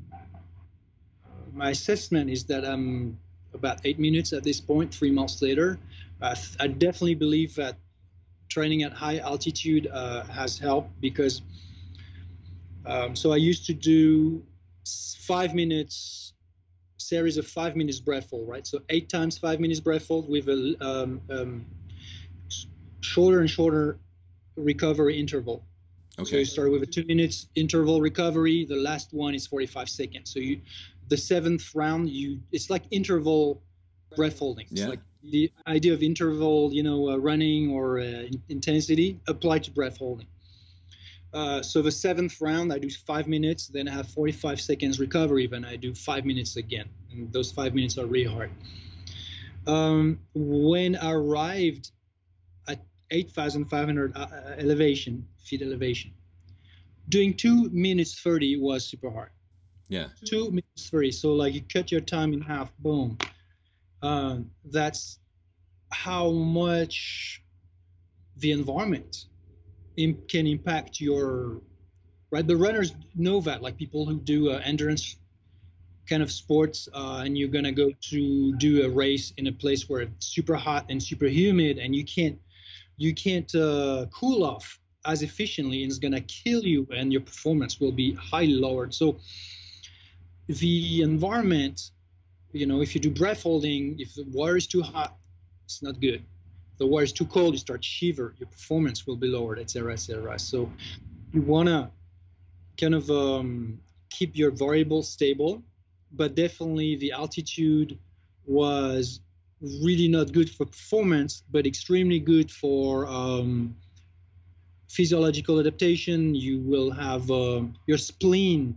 my assessment is that I'm about eight minutes at this point, three months later. I, I definitely believe that training at high altitude uh, has helped, because um, so I used to do five minutes, series of five minutes breath hold, right? So eight times five minutes breath hold with a um, um, shorter and shorter recovery interval. Okay. So you start with a two minutes interval recovery. The last one is forty-five seconds. So you, the seventh round, you it's like interval breath holding. It's yeah. like the idea of interval, you know, uh, running or uh, intensity applied to breath holding. Uh, so the seventh round, I do five minutes, then I have forty-five seconds recovery, then I do five minutes again. And those five minutes are really hard. Um, when I arrived at eight thousand five hundred uh, elevation, feet elevation, doing two minutes thirty was super hard. Yeah. Two minutes thirty. So like you cut your time in half, boom. Um, that's how much the environment in, can impact your, right? The runners know that, like people who do uh, endurance kind of sports, uh, and you're going to go to do a race in a place where it's super hot and super humid, and you can't, you can't uh, cool off as efficiently, and it's going to kill you, and your performance will be highly lowered. So the environment, you know, if you do breath holding, if the water is too hot, it's not good. If the water is too cold, you start to shiver, your performance will be lowered, et cetera, et cetera. So you want to kind of um, keep your variables stable, but definitely the altitude was really not good for performance, but extremely good for um, physiological adaptation. You will have uh, your spleen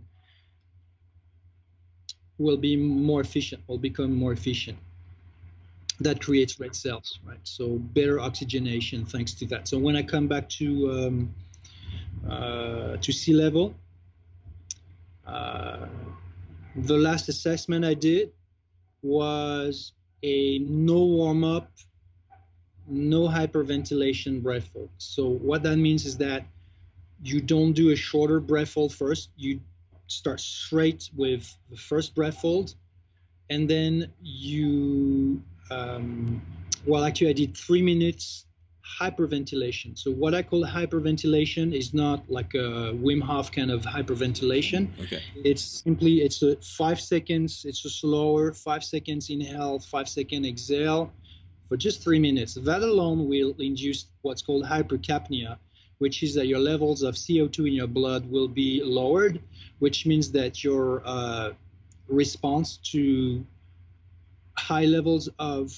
will be more efficient, will become more efficient. That creates red cells, right? So better oxygenation thanks to that. So when I come back to um, uh, to sea level, uh, the last assessment I did was a no warm-up, no hyperventilation breath hold. So what that means is that you don't do a shorter breath hold first. You start straight with the first breath hold, and then you, um, well, actually I did three minutes hyperventilation. So what I call hyperventilation is not like a Wim Hof kind of hyperventilation. Okay. It's simply, it's a five seconds, it's a slower, five seconds inhale, five second exhale for just three minutes. That alone will induce what's called hypercapnia, which is that your levels of C O two in your blood will be lowered, which means that your uh, response to high levels of,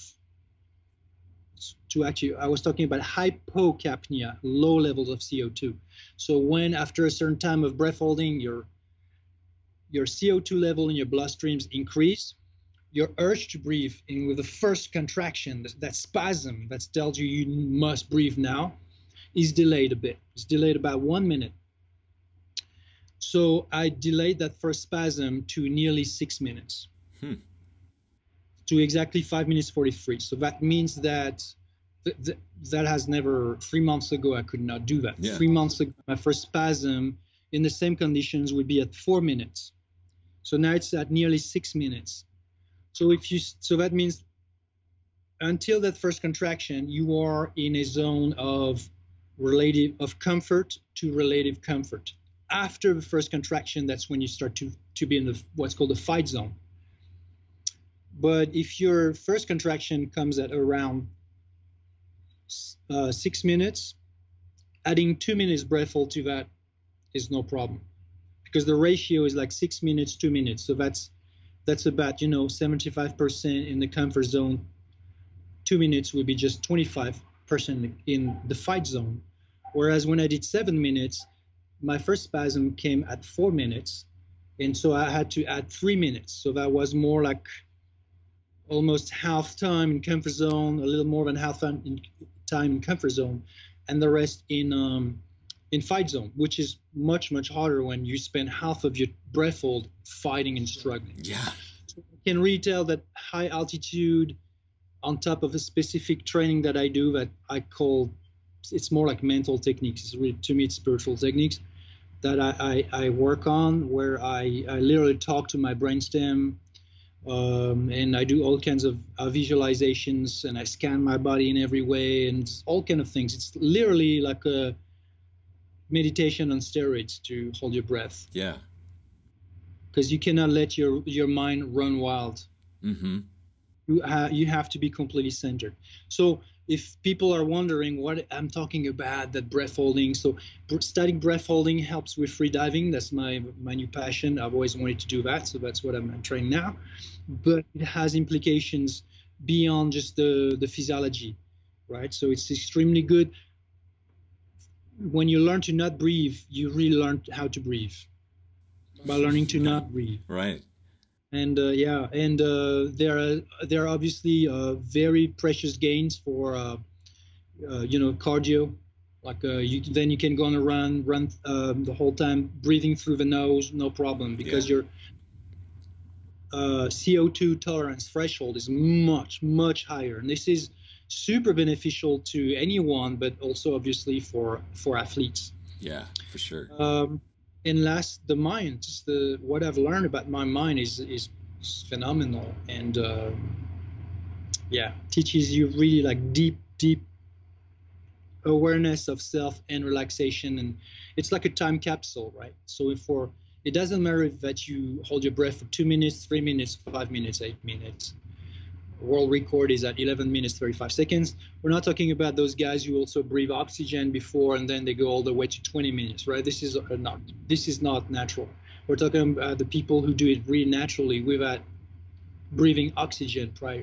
to actually, I was talking about hypocapnia, low levels of C O two. So when after a certain time of breath holding, your, your C O two level in your bloodstreams increase, your urge to breathe, and with the first contraction, that spasm that tells you you must breathe now, is delayed a bit. It's delayed about one minute. So I delayed that first spasm to nearly six minutes, hmm. to exactly five minutes forty-three. So that means that th th that has never, three months ago, I could not do that. Yeah. Three months ago, my first spasm in the same conditions would be at four minutes. So now it's at nearly six minutes. So if you, so that means until that first contraction, you are in a zone of relative, of comfort to relative comfort. After the first contraction, that's when you start to, to be in the, what's called the fight zone. But if your first contraction comes at around uh, six minutes, adding two minutes breath hold to that is no problem, because the ratio is like six minutes, two minutes. So that's that's about, you know, seventy-five percent in the comfort zone. Two minutes would be just twenty-five percent in the fight zone. Whereas when I did seven minutes, my first spasm came at four minutes, and so I had to add three minutes. So that was more like almost half time in comfort zone, a little more than half time in, time in comfort zone, and the rest in um, in fight zone, which is much, much harder when you spend half of your breath hold fighting and struggling. Yeah. So I can really tell that high altitude on top of a specific training that I do that I call, it's more like mental techniques. It's really, to me, it's spiritual techniques that I, I, I work on, where I, I literally talk to my brainstem, um, and I do all kinds of uh, visualizations, and I scan my body in every way, and all kind of things. It's literally like a meditation on steroids to hold your breath. Yeah. Because you cannot let your, your mind run wild. Mm-hmm. You, ha you have to be completely centered. So if people are wondering what I'm talking about, that breath holding, so static breath holding helps with free diving. That's my my new passion. I've always wanted to do that, so that's what I'm, I'm training now. But it has implications beyond just the, the physiology, right? So it's extremely good. When you learn to not breathe, you really learn how to breathe by learning to not breathe. Right. And uh, yeah, and uh, there are there are obviously uh, very precious gains for uh, uh, you know, cardio. Like uh, you then you can go on a run, run um, the whole time breathing through the nose, no problem, because yeah. your uh, C O two tolerance threshold is much much higher, and this is super beneficial to anyone, but also obviously for for athletes. Yeah, for sure. Um, And last, the mind, just the what I've learned about my mind is is phenomenal, and uh, yeah, teaches you really like deep, deep awareness of self and relaxation, and it's like a time capsule, right? So if for it doesn't matter if that you hold your breath for two minutes, three minutes, five minutes, eight minutes. World record is at eleven minutes thirty-five seconds. We're not talking about those guys who also breathe oxygen before and then they go all the way to twenty minutes, right? This is not this is not natural. We're talking about the people who do it really naturally without breathing oxygen prior.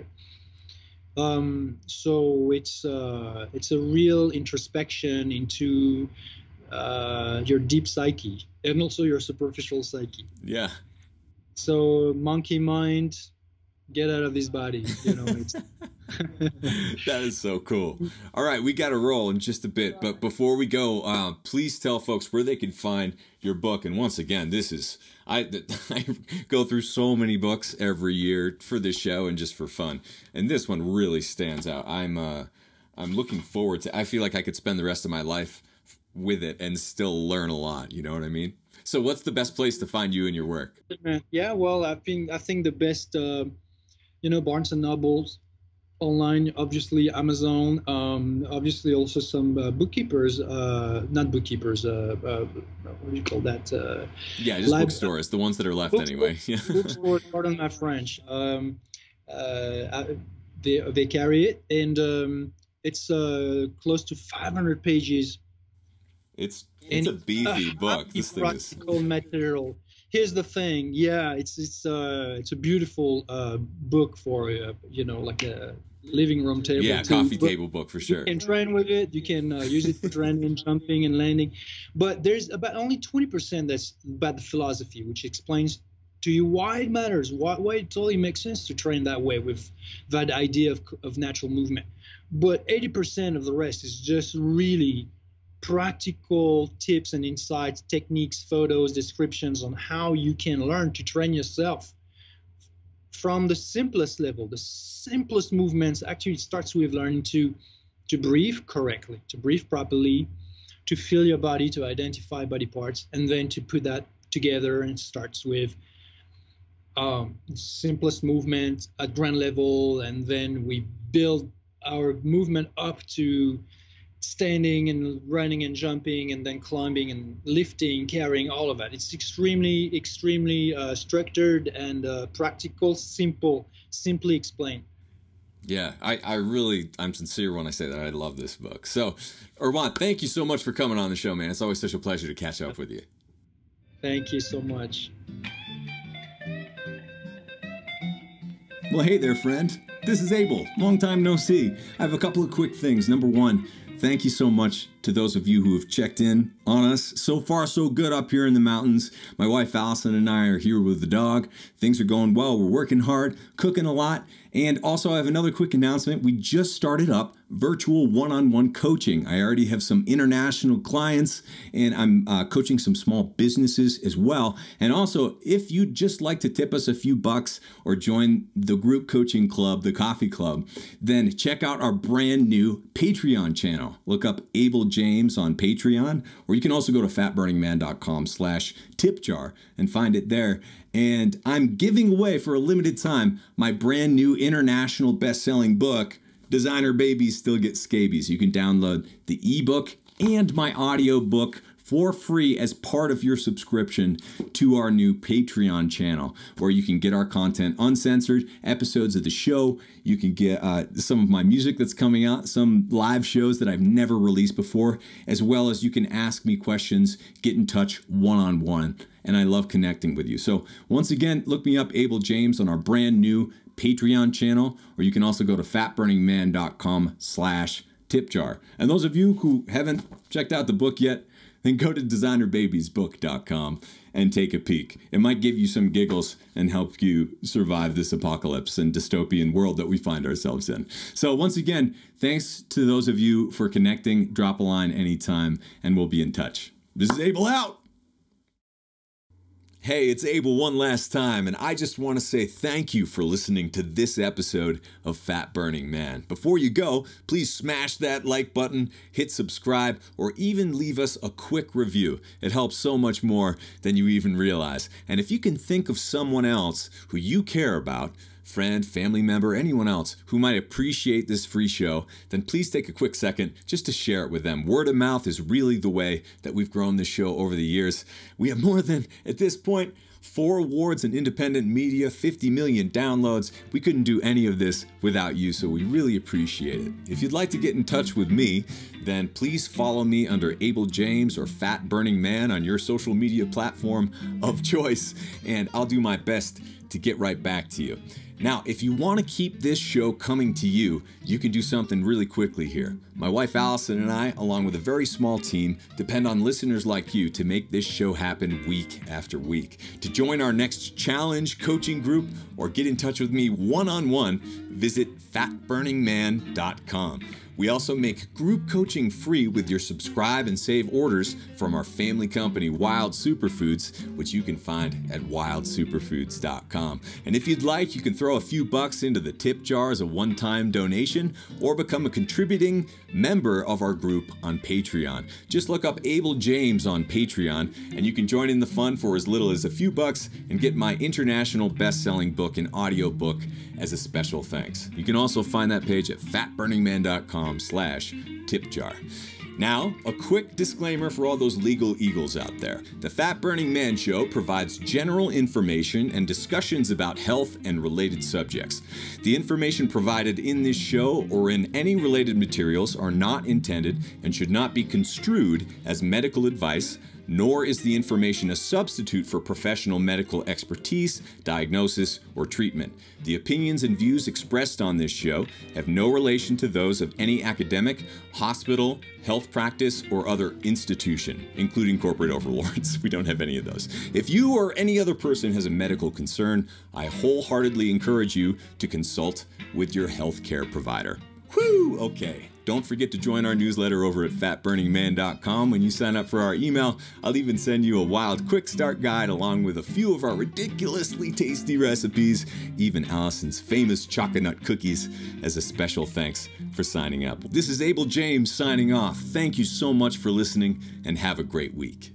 Um, so it's uh, it's a real introspection into uh, your deep psyche and also your superficial psyche. Yeah. So monkey mind, get out of this body, you know. It's That is so cool. All right, we got to roll in just a bit, but before we go, uh, please tell folks where they can find your book. And once again, this is I, I go through so many books every year for this show and just for fun, and this one really stands out. I'm uh, I'm looking forward to. I feel like I could spend the rest of my life with it and still learn a lot. You know what I mean? So, what's the best place to find you and your work? Yeah, well, I think I think the best. Uh, You know, Barnes and Nobles, online, obviously Amazon, um, obviously also some uh, bookkeepers, uh, not bookkeepers, uh, uh, what do you call that? Uh, yeah, just bookstores, the ones that are left anyway. Bookstores, pardon my French. Um, uh, they, they carry it, and um, it's uh, close to five hundred pages. It's it's and a beefy uh, book. This thing is practical material. Here's the thing, yeah, it's it's uh it's a beautiful uh book for uh, you know, like a living room table. Yeah, too. coffee But table book for sure. You can train with it. You can uh, use it for training, jumping, and landing. But there's about only twenty percent that's about the philosophy, which explains to you why it matters, why why it totally makes sense to train that way with that idea of of natural movement. But eighty percent of the rest is just really practical tips and insights, techniques, photos, descriptions on how you can learn to train yourself from the simplest level. The simplest movements actually starts with learning to to breathe correctly, to breathe properly, to feel your body, to identify body parts, and then to put that together. And it starts with um, simplest movement at ground level, and then we build our movement up to standing and running and jumping and then climbing and lifting, carrying, all of that. It's extremely, extremely uh, structured and uh, practical, simple, simply explained. Yeah, I, I really, I'm sincere when I say that. I love this book. So, Erwan, thank you so much for coming on the show, man. It's always such a pleasure to catch up with you. Thank you so much. Well, hey there, friend. This is Abel. Long time no see. I have a couple of quick things. Number one, thank you so much to those of you who have checked in on us. So far, so good up here in the mountains. My wife Allison and I are here with the dog. Things are going well. We're working hard, cooking a lot. And also, I have another quick announcement. We just started up virtual one-on-one coaching. I already have some international clients, and I'm uh, coaching some small businesses as well. And also, if you'd just like to tip us a few bucks or join the group coaching club, the coffee club, then check out our brand new Patreon channel. Look up Abel James on Patreon, or you can also go to fat burning man dot com slash tip jar and find it there. And I'm giving away for a limited time my brand new international best-selling book, Designer Babies Still Get Scabies. You can download the ebook and my audio book for free as part of your subscription to our new Patreon channel, where you can get our content uncensored, episodes of the show. You can get uh, some of my music that's coming out, some live shows that I've never released before, as well as you can ask me questions, get in touch one-on-one. And I love connecting with you. So once again, look me up, Abel James, on our brand new Patreon channel, or you can also go to fat burning man dot com slash tip jar. And those of you who haven't checked out the book yet, then go to designer babies book dot com and take a peek. It might give you some giggles and help you survive this apocalypse and dystopian world that we find ourselves in. So once again, thanks to those of you for connecting. Drop a line anytime, and we'll be in touch. This is Abel out. Hey, it's Abel one last time, and I just want to say thank you for listening to this episode of Fat Burning Man. Before you go, please smash that like button, hit subscribe, or even leave us a quick review. It helps so much more than you even realize. And if you can think of someone else who you care about, friend, family member, anyone else who might appreciate this free show, then please take a quick second just to share it with them. Word of mouth is really the way that we've grown this show over the years. We have more than, at this point, four awards in independent media, fifty million downloads. We couldn't do any of this without you, so we really appreciate it. If you'd like to get in touch with me, then please follow me under Abel James or Fat Burning Man on your social media platform of choice, and I'll do my best to get right back to you. Now, if you want to keep this show coming to you, you can do something really quickly here. My wife Allison and I, along with a very small team, depend on listeners like you to make this show happen week after week. To join our next challenge coaching group or get in touch with me one-on-one, visit fat burning man dot com. We also make group coaching free with your subscribe and save orders from our family company, Wild Superfoods, which you can find at wild superfoods dot com. And if you'd like, you can throw a few bucks into the tip jar as a one-time donation or become a contributing member of our group on Patreon. Just look up Abel James on Patreon, and you can join in the fun for as little as a few bucks and get my international best-selling book and audiobook as a special thanks. You can also find that page at fat burning man dot com slash tip jar. Now, a quick disclaimer for all those legal eagles out there. The Fat Burning Man Show provides general information and discussions about health and related subjects. The information provided in this show or in any related materials are not intended and should not be construed as medical advice, nor is the information a substitute for professional medical expertise, diagnosis, or treatment. The opinions and views expressed on this show have no relation to those of any academic, hospital, health practice, or other institution, including corporate overlords. We don't have any of those. If you or any other person has a medical concern, I wholeheartedly encourage you to consult with your healthcare provider. Whew, okay. Don't forget to join our newsletter over at fat burning man dot com. When you sign up for our email, I'll even send you a wild quick start guide along with a few of our ridiculously tasty recipes, even Allison's famous chocolate nut cookies, as a special thanks for signing up. This is Abel James signing off. Thank you so much for listening, and have a great week.